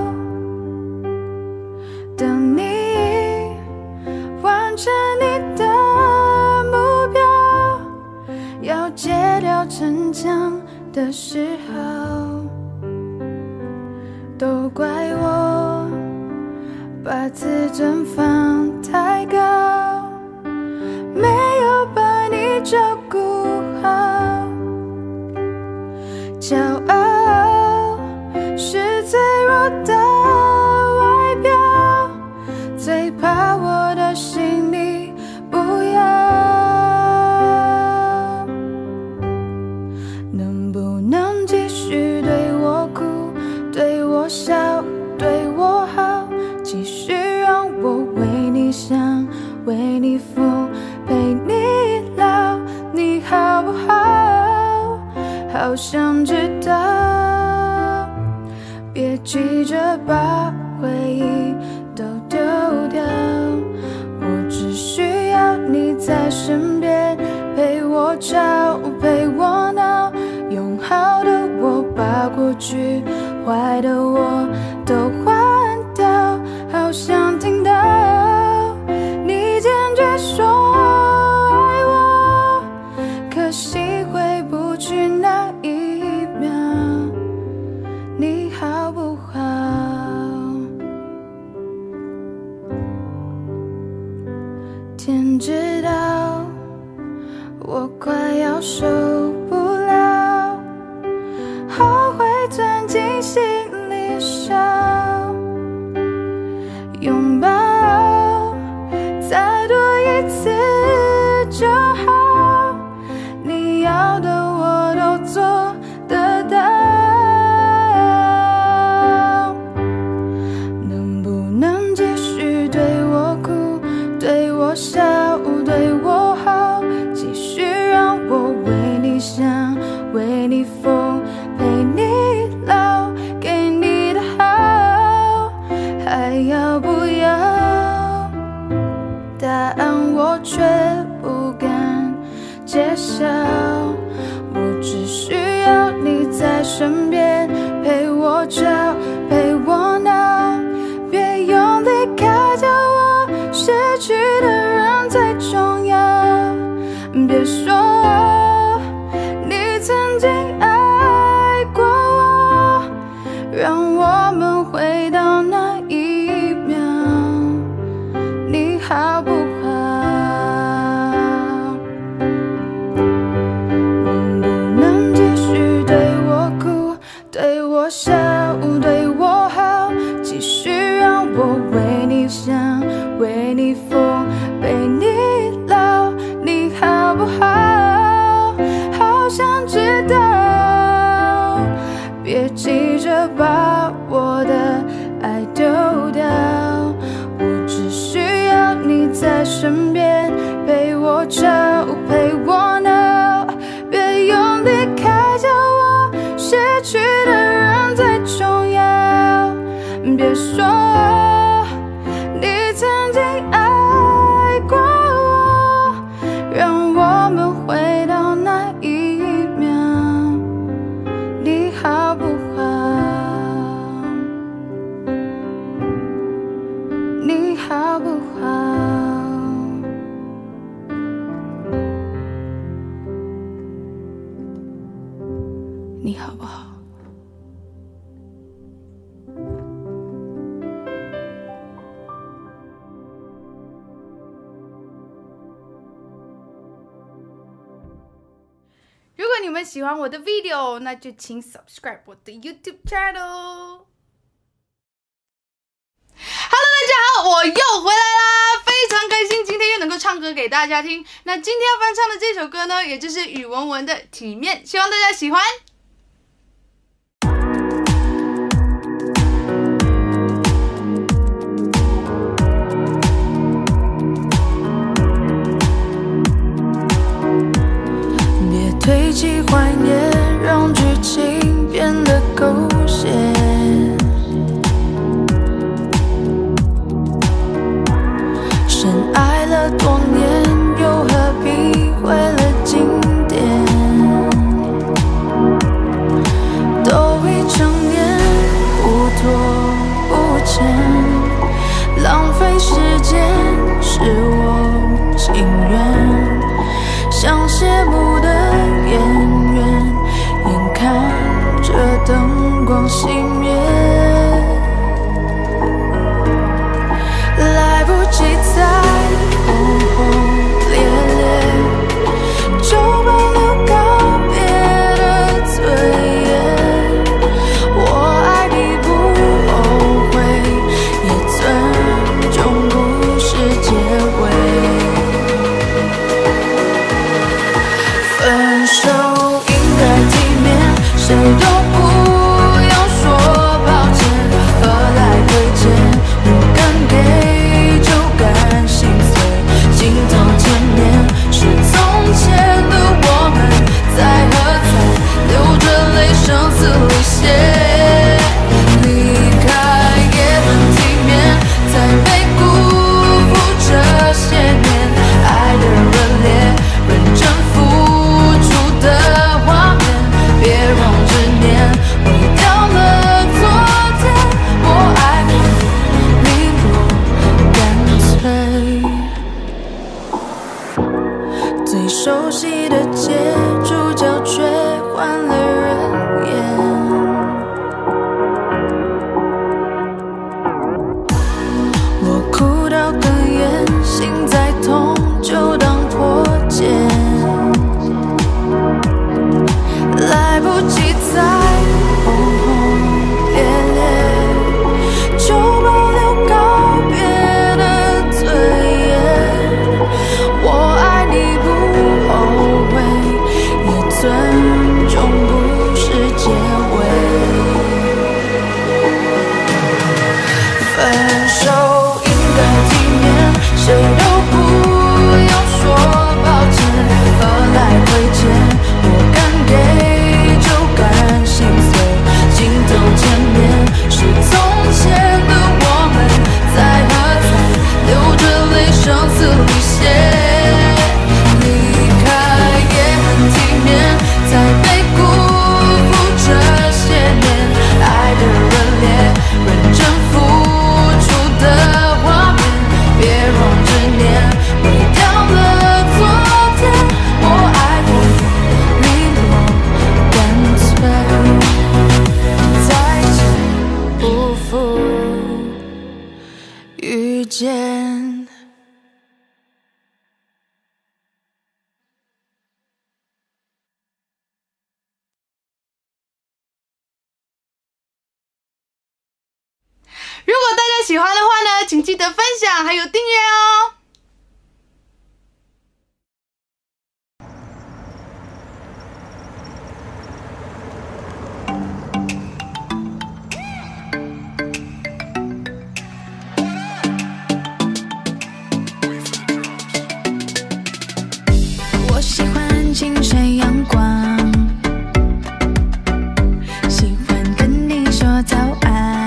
等你完成你的目标，要戒掉逞强的时候，都怪我把自尊放太高，没有把你照顾好。骄傲是脆弱的外表，最怕我的心里不要。能不能继续对我哭，对我笑，对我好，继续让我为你想，为你疯，陪你老，你好不好？好想知道，别急着把回忆都丢掉，我只需要你在身边，陪我吵，陪我闹，用好的我把过去坏的我都换掉，好想听到你坚决说爱我，可惜回不去那一秒，你好不好？天知道我快要受不了，后悔钻进心里烧，拥抱再多一次就好，你要的我都做得到。能不能继续对我哭，对我笑，对我好，继续让我揭晓。我只需要你在身边，陪我吵，陪我闹，别用离开叫我失去的人最重要。别说你曾经爱过我，让我们回到那一秒，你好不好？能不能继续对我哭，对我笑，对我好，继续让我为你想，为你疯，陪你老，你好不好？好想知道，别急着把我的爱丢掉。我只需要你在身边，陪我吵，陪我闹，别用离开叫我失去的人最重要。别说你曾经爱过我，让我们回到那一秒，你好不好？你好不好？你好不好？ 如果你们喜欢我的 video， 那就请 subscribe 我的 YouTube channel。Hello， 大家好，我又回来啦，非常开心，今天又能够唱歌给大家听。那今天要翻唱的这首歌呢，也就是宇文文的《体面》，希望大家喜欢。 堆积怀念，让剧情变得狗血。深爱了多年，又何必毁了经典？都已成年，不拖不欠，浪费时间是我情愿。像谢幕的演员，眼看着灯光熄灭，来不及再轰轰烈烈，就保留告别的尊严。我爱你不后悔，也尊重不是结尾。分手应该体面，谁都不要说抱歉，何来亏欠？我敢给就敢心碎，镜头前面是从前的我们，在喝彩，流着泪声嘶力竭。离开也很体面，才没辜负这些年爱的热烈，认真付出的画面，别让执念毁掉了昨天。我爱你，你我干脆。最熟悉的街，主角却换了人演。我哭到哽咽，心再痛就当破茧。来不及再轰轰烈烈，就保留告别的尊严。我爱你不后悔，也尊重不是结尾。分手应该体面，谁都不要说抱歉，何来亏欠？我敢给就敢心碎，镜头前面是从前的我们，在喝彩，流着泪声嘶力竭。离开念，毁掉了昨天。我爱过，利落，干脆，再见，不负遇见。 如果大家喜欢的话呢，请记得分享还有订阅哦。 我喜欢清晨阳光，喜欢跟你说早安。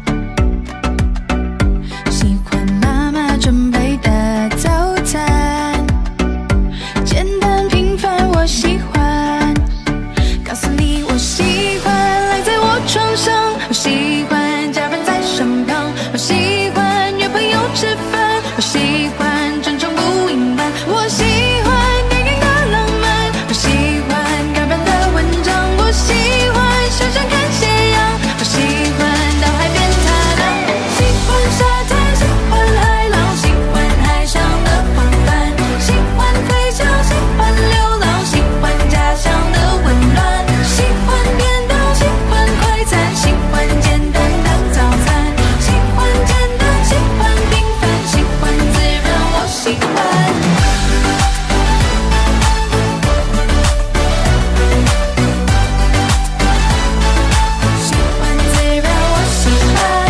准备的早餐，简单平凡，我喜欢。告诉你，我喜欢赖在我床上，我喜欢家人在身旁，我喜欢约朋友吃饭，我喜欢真诚不隐瞒，我喜欢电影的浪漫，我喜欢感人的文章，我喜欢想想看斜阳，我喜欢到海边踏浪，喜欢沙滩，喜欢海浪。喜欢飞翔，喜欢流浪，喜欢家乡的温暖，喜欢变动，喜欢快餐，喜欢简单当早餐，喜欢简单，喜欢平凡，喜欢自然，我喜欢。喜欢自然，我喜欢。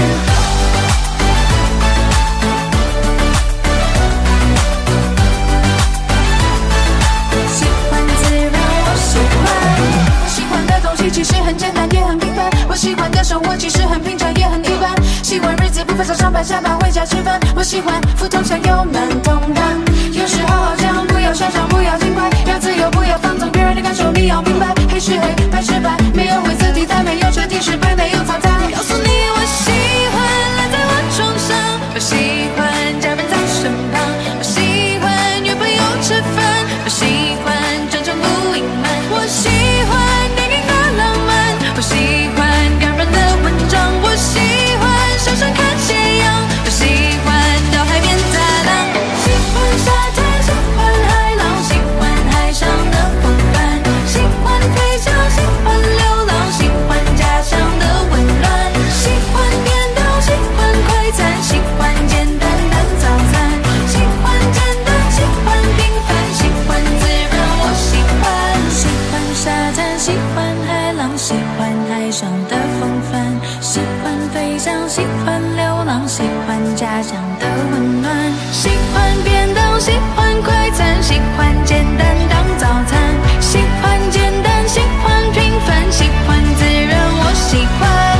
其实很简单，也很平凡。我喜欢的生活其实很平常，也很一般。喜欢日子不烦，上班下班回家吃饭。我喜欢福同享有难同当。有时好好讲，不要嚣张，不要轻快，要自由，不要放纵别人的感受，你要明白。黑是黑，白是白，没有灰色地带，没有彻底失败，没有淘汰。告诉你，我喜欢赖在我床上，我喜欢家人在身旁，我喜欢约朋友吃饭，我喜欢真诚不隐瞒，我喜欢。我喜欢感人的文章，我喜欢想想看斜阳，我喜欢到海边踏浪，喜欢沙滩，喜欢海浪，喜欢海上的风帆，喜欢飞翔，喜欢流浪，喜欢家乡的温暖，喜欢变动，喜欢快餐，喜欢简单当早餐，喜欢简单，喜欢平凡，喜欢自然，我喜欢。喜欢沙滩，喜欢海浪，喜欢海上的风帆，喜欢飞翔，喜欢流浪，喜欢家乡的温暖，喜欢变动，喜欢快餐，喜欢简单当早餐，喜欢简单，喜欢平凡，喜欢自然，我喜欢。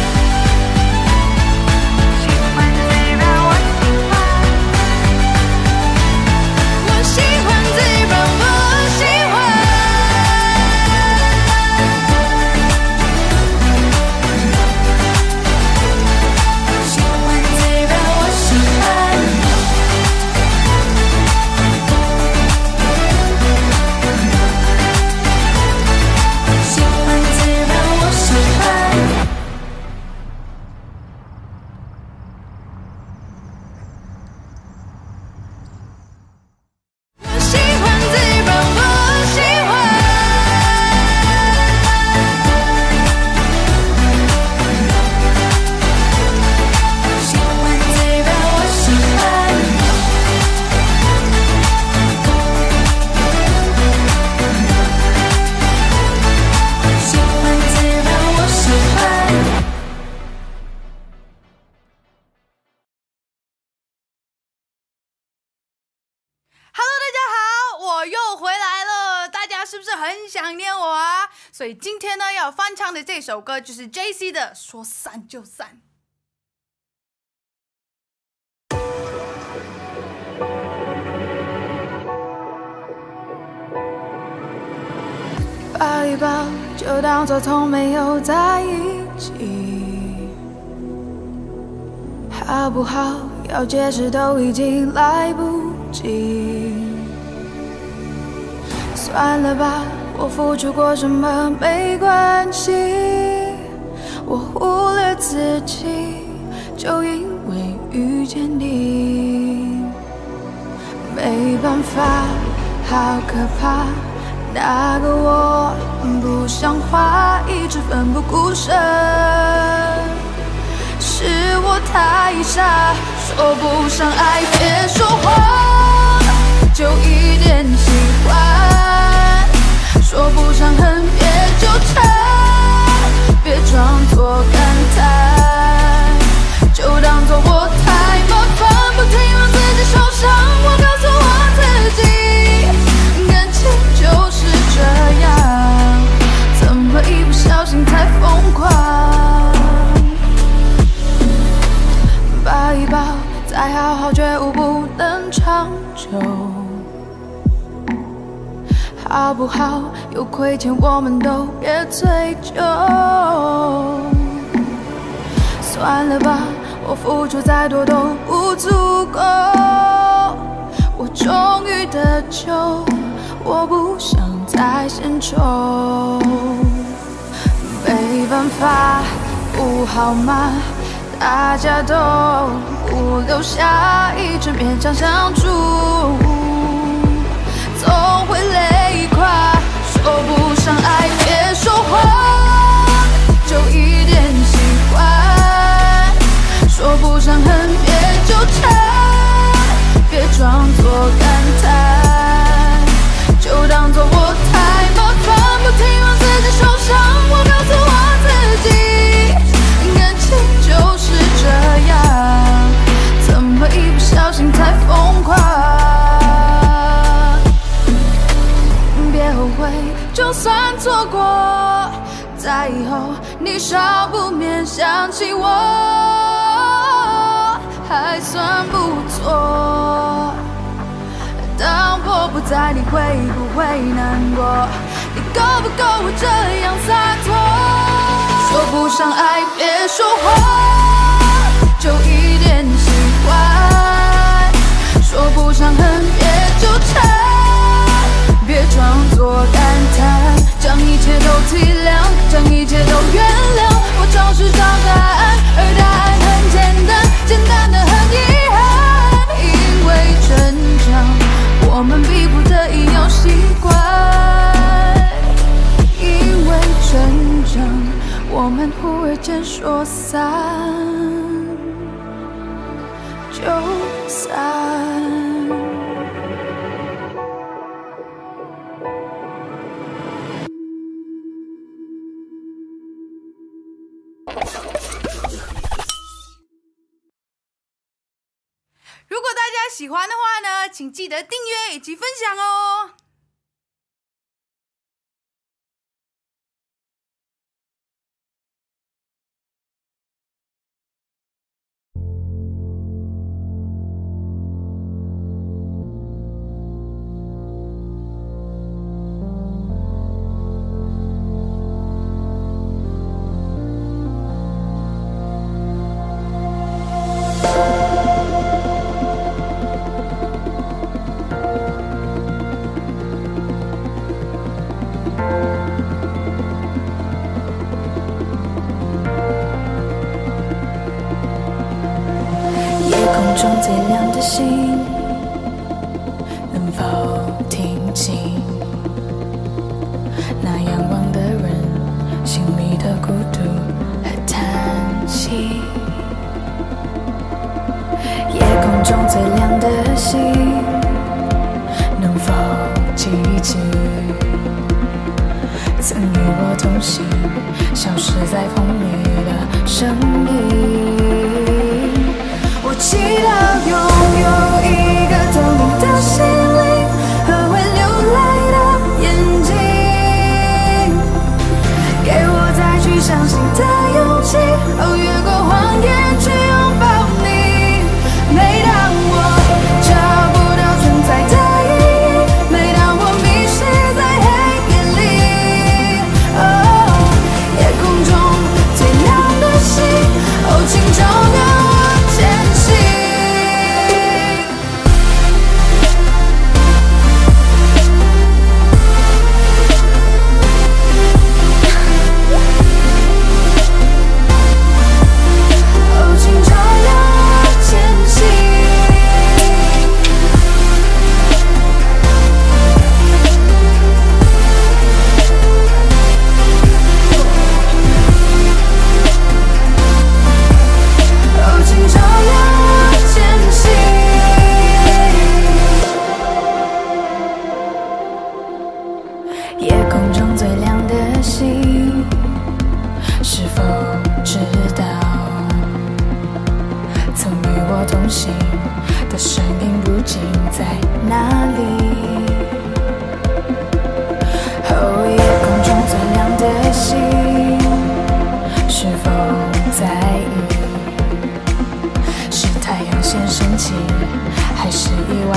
喜欢自然，我喜欢。我喜欢自然，我喜欢。 是不是很想念我啊？所以今天呢，要翻唱的这首歌就是 JC 的《说散就散》。 抱一抱，就当作从没有在一起，好不好？ 要解释都已经来不及。算了吧，我付出过什么没关系，我忽略自己，就因为遇见你。没办法，好可怕，那个我不像话，一直奋不顾身。是我太傻，说不上爱别说谎，就一点喜欢，说不上恨别纠缠，别装作感叹，就当作我太麻烦，不停让自己受伤。我告诉我自己，感情就是这样，怎么一不小心太疯狂？抱一抱，再好好觉悟不能长久，好不好？有亏欠我们都别追究。算了吧，我付出再多都不足够，我终于得救，我不想再献丑。没办法，不好吗？大家都不留下，一直勉强相处，总会累垮。说不上爱别说谎，就一点喜欢，说不上恨别纠缠，别装作感叹，就当作我太麻烦，不停让自己受伤。我告诉我自己，感情就是这样，怎么一不小心太疯狂？别后悔，就算错过，在以后你少不免想起我，还算不错。当我不在，你会不会难过？你够不够我这样洒脱？说不上爱别说谎，就一点喜欢，说不上恨别纠缠，别装作感叹，将一切都体谅，将一切都原谅。我找是找答案，而答案很简单，简单的很遗憾。因为成长，我们逼不得已要习惯。因为成长，我们忽而间说散就散。 如果大家喜欢的话呢，请记得订阅以及分享哦。 中最亮的星，能否听清那仰望的人心里的孤独和叹息？夜空中最亮的星，能否记起曾与我同行，消失在风里的声音？我祈祷拥有一个透明的心灵和会流泪的眼睛，给我再去相信的勇气，哦，越过谎言去拥抱你。每当我找不到存在的意义，每当我迷失在黑夜里，哦，夜空中最亮的星，哦，请照亮我前行。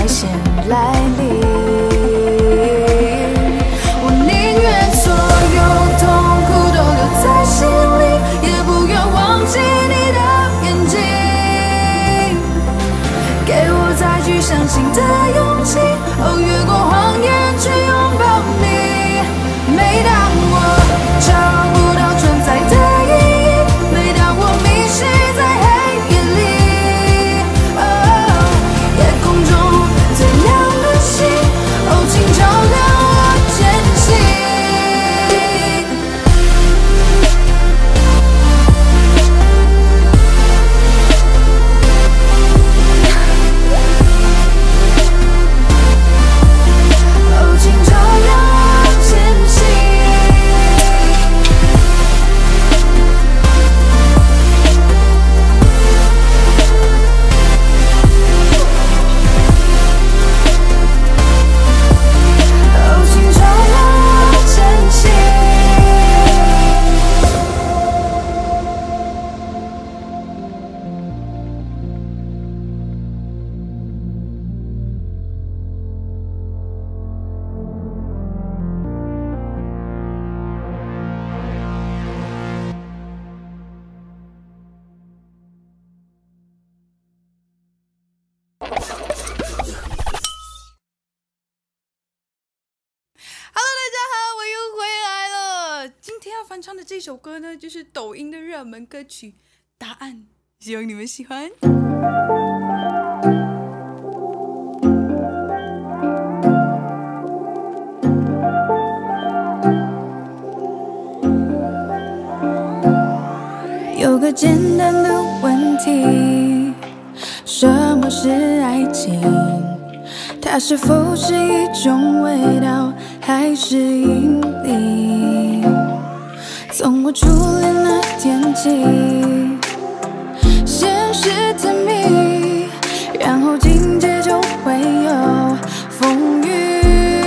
先来临。我宁愿所有痛苦都留在心里，也不愿忘记你的眼睛。给我再去相信的勇气，哦，越过谎言去拥抱你。每当我找不到存在的意义，每当我迷失在黑夜里，哦，夜空中最亮的星，哦，请照亮我前行。哦，请照亮我前行。哦，请照亮我前行。 Hello， 大家好，我又回来了。今天要翻唱的这首歌呢，就是抖音的热门歌曲《答案》，希望你们喜欢。 有个简单的问题，什么是爱情？它是否是一种味道，还是引力？从我初恋那天起，先是甜蜜，然后紧接就会有风雨。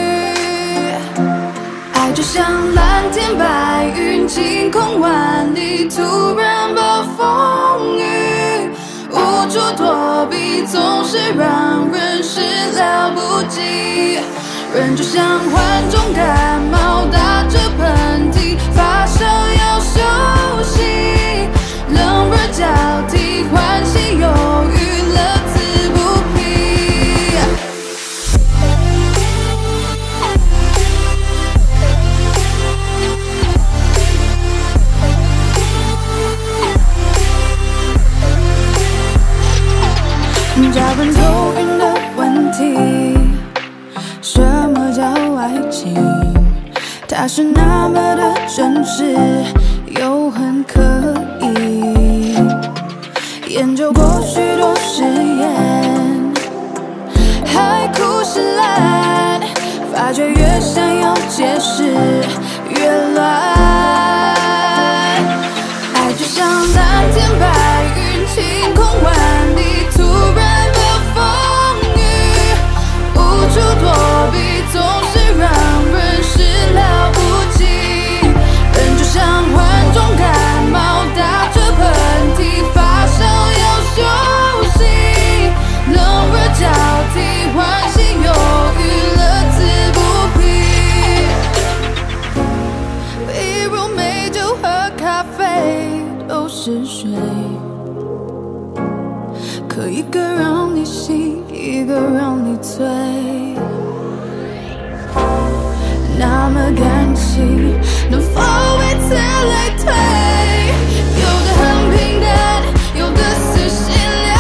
爱就像蓝天白云，晴空万里，突然暴风雨，无处躲避，总是让人始料不及。人就像患重感冒，打着喷嚏，发烧要休息，冷热交替，欢喜忧郁，乐此不疲。找本头晕的问题，什么叫爱情？它是那么的真实，又很可疑。研究过许多实验，海枯石烂，发觉越想要解释越乱。爱就像蓝天白云，晴空万里，突然无处躲避，总是让人始料不及。人就像患重感冒，打着喷嚏，发烧要休息，冷热交替，欢喜忧郁，乐此不疲。比如美酒和咖啡都是水，可一个让你醒，一个让你醉。那么感情能否为此类推？有的很平淡，有的撕心裂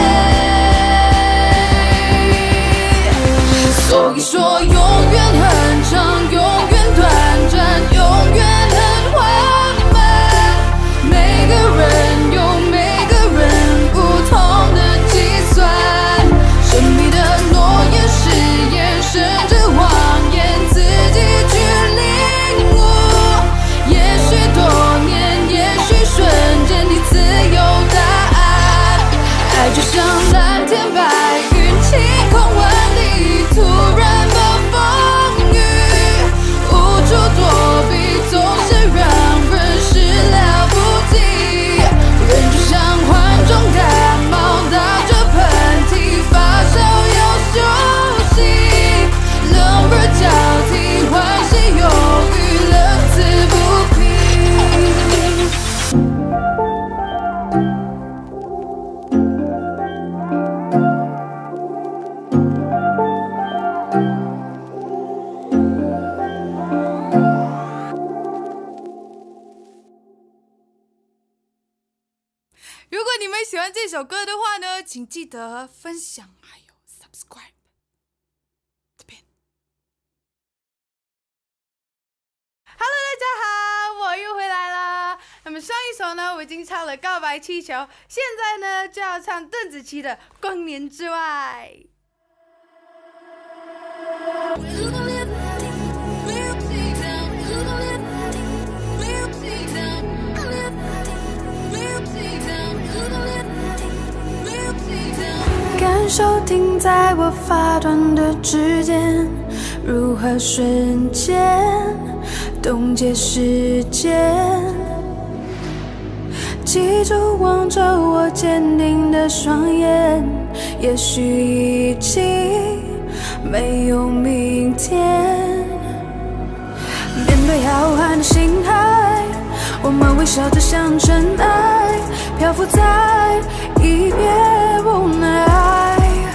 肺。所以说永远很长，永远短暂，永远很缓慢。每个人有每个人不同的计算，神秘的诺言、誓言，甚至谎言，自己去领悟。也许多年，也许瞬间，你自有答案。爱就像蓝天白云，晴空万里，突然暴风雨， 首歌的话呢，请记得分享还有 subscribe 这边。Hello， 大家好，我又回来啦。那么上一首呢，我已经唱了《告白气球》，现在呢就要唱邓紫棋的《光年之外》。 感受停在我发端的指尖，如何瞬间冻结时间？记住望着我坚定的双眼，也许已经没有明天。面对浩瀚的星海，我们微笑着像尘埃，漂浮在一片无奈。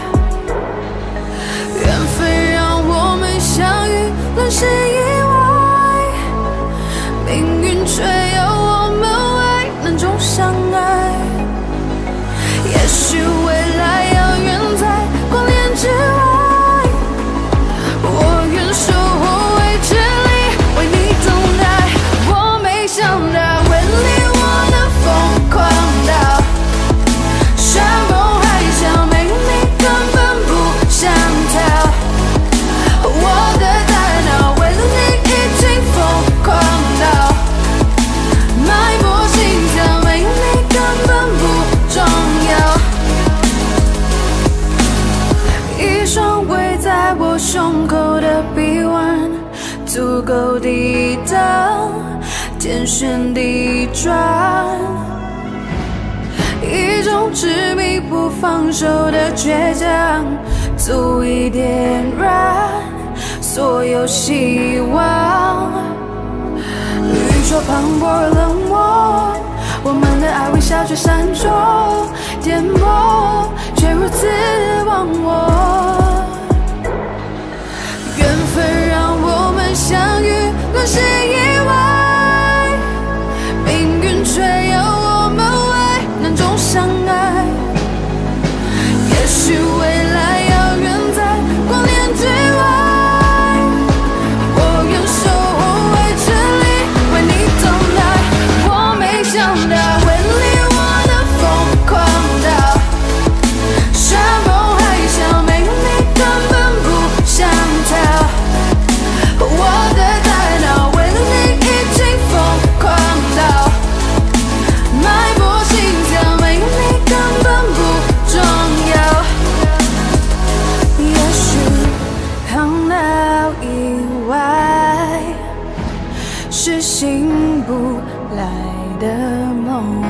缘分让我们相遇，乱世意外，命运却有我们为难中相爱。也许未来遥远在光年之外，我愿守候未知里为你等待。我没想到会离我的疯狂到山崩海啸，没你根本不想逃。我的大脑为了你已经疯狂到脉搏心跳，没你根本不重要。一双围在我胸口的臂弯，足够抵挡天旋地转，一种执迷不放手的倔强，足以点燃所有希望。宇宙磅礴而冷漠，我们的爱微笑却闪烁，颠簸却如此忘我。缘分让我们相遇，乱世意外，命运却有我们为难中相爱。也许未来遥远在光年之外，我愿守候未知里为你等待。我没想到会离我的疯狂到山崩海啸，没你根本不想逃。我的大脑为了你已经疯狂到脉搏心跳，没你根本不重要。也许碰到意外是醒不来的梦，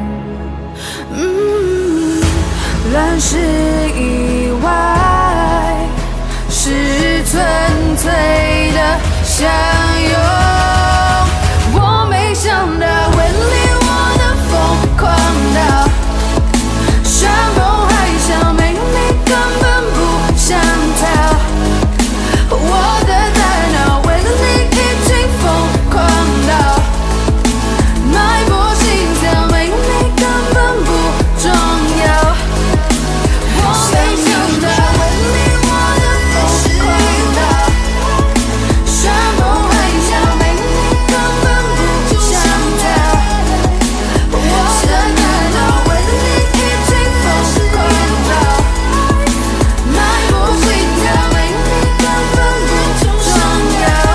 乱世意外是纯粹的相拥。我没想到会离我的疯狂到山崩海啸，没你根本不想逃。我的大脑为了你已经疯狂到脉搏心跳，没你根本不重要。我没想到会离我的疯狂到山崩海啸，没你根本不想逃。我的大脑为了你已经疯狂到脉搏心跳，没你根本不重要。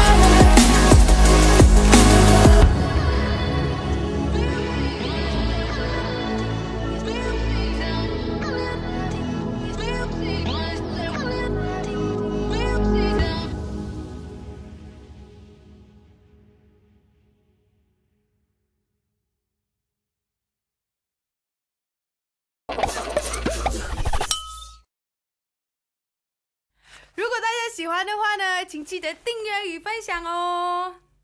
如果大家喜欢的话呢，请记得订阅与分享哦。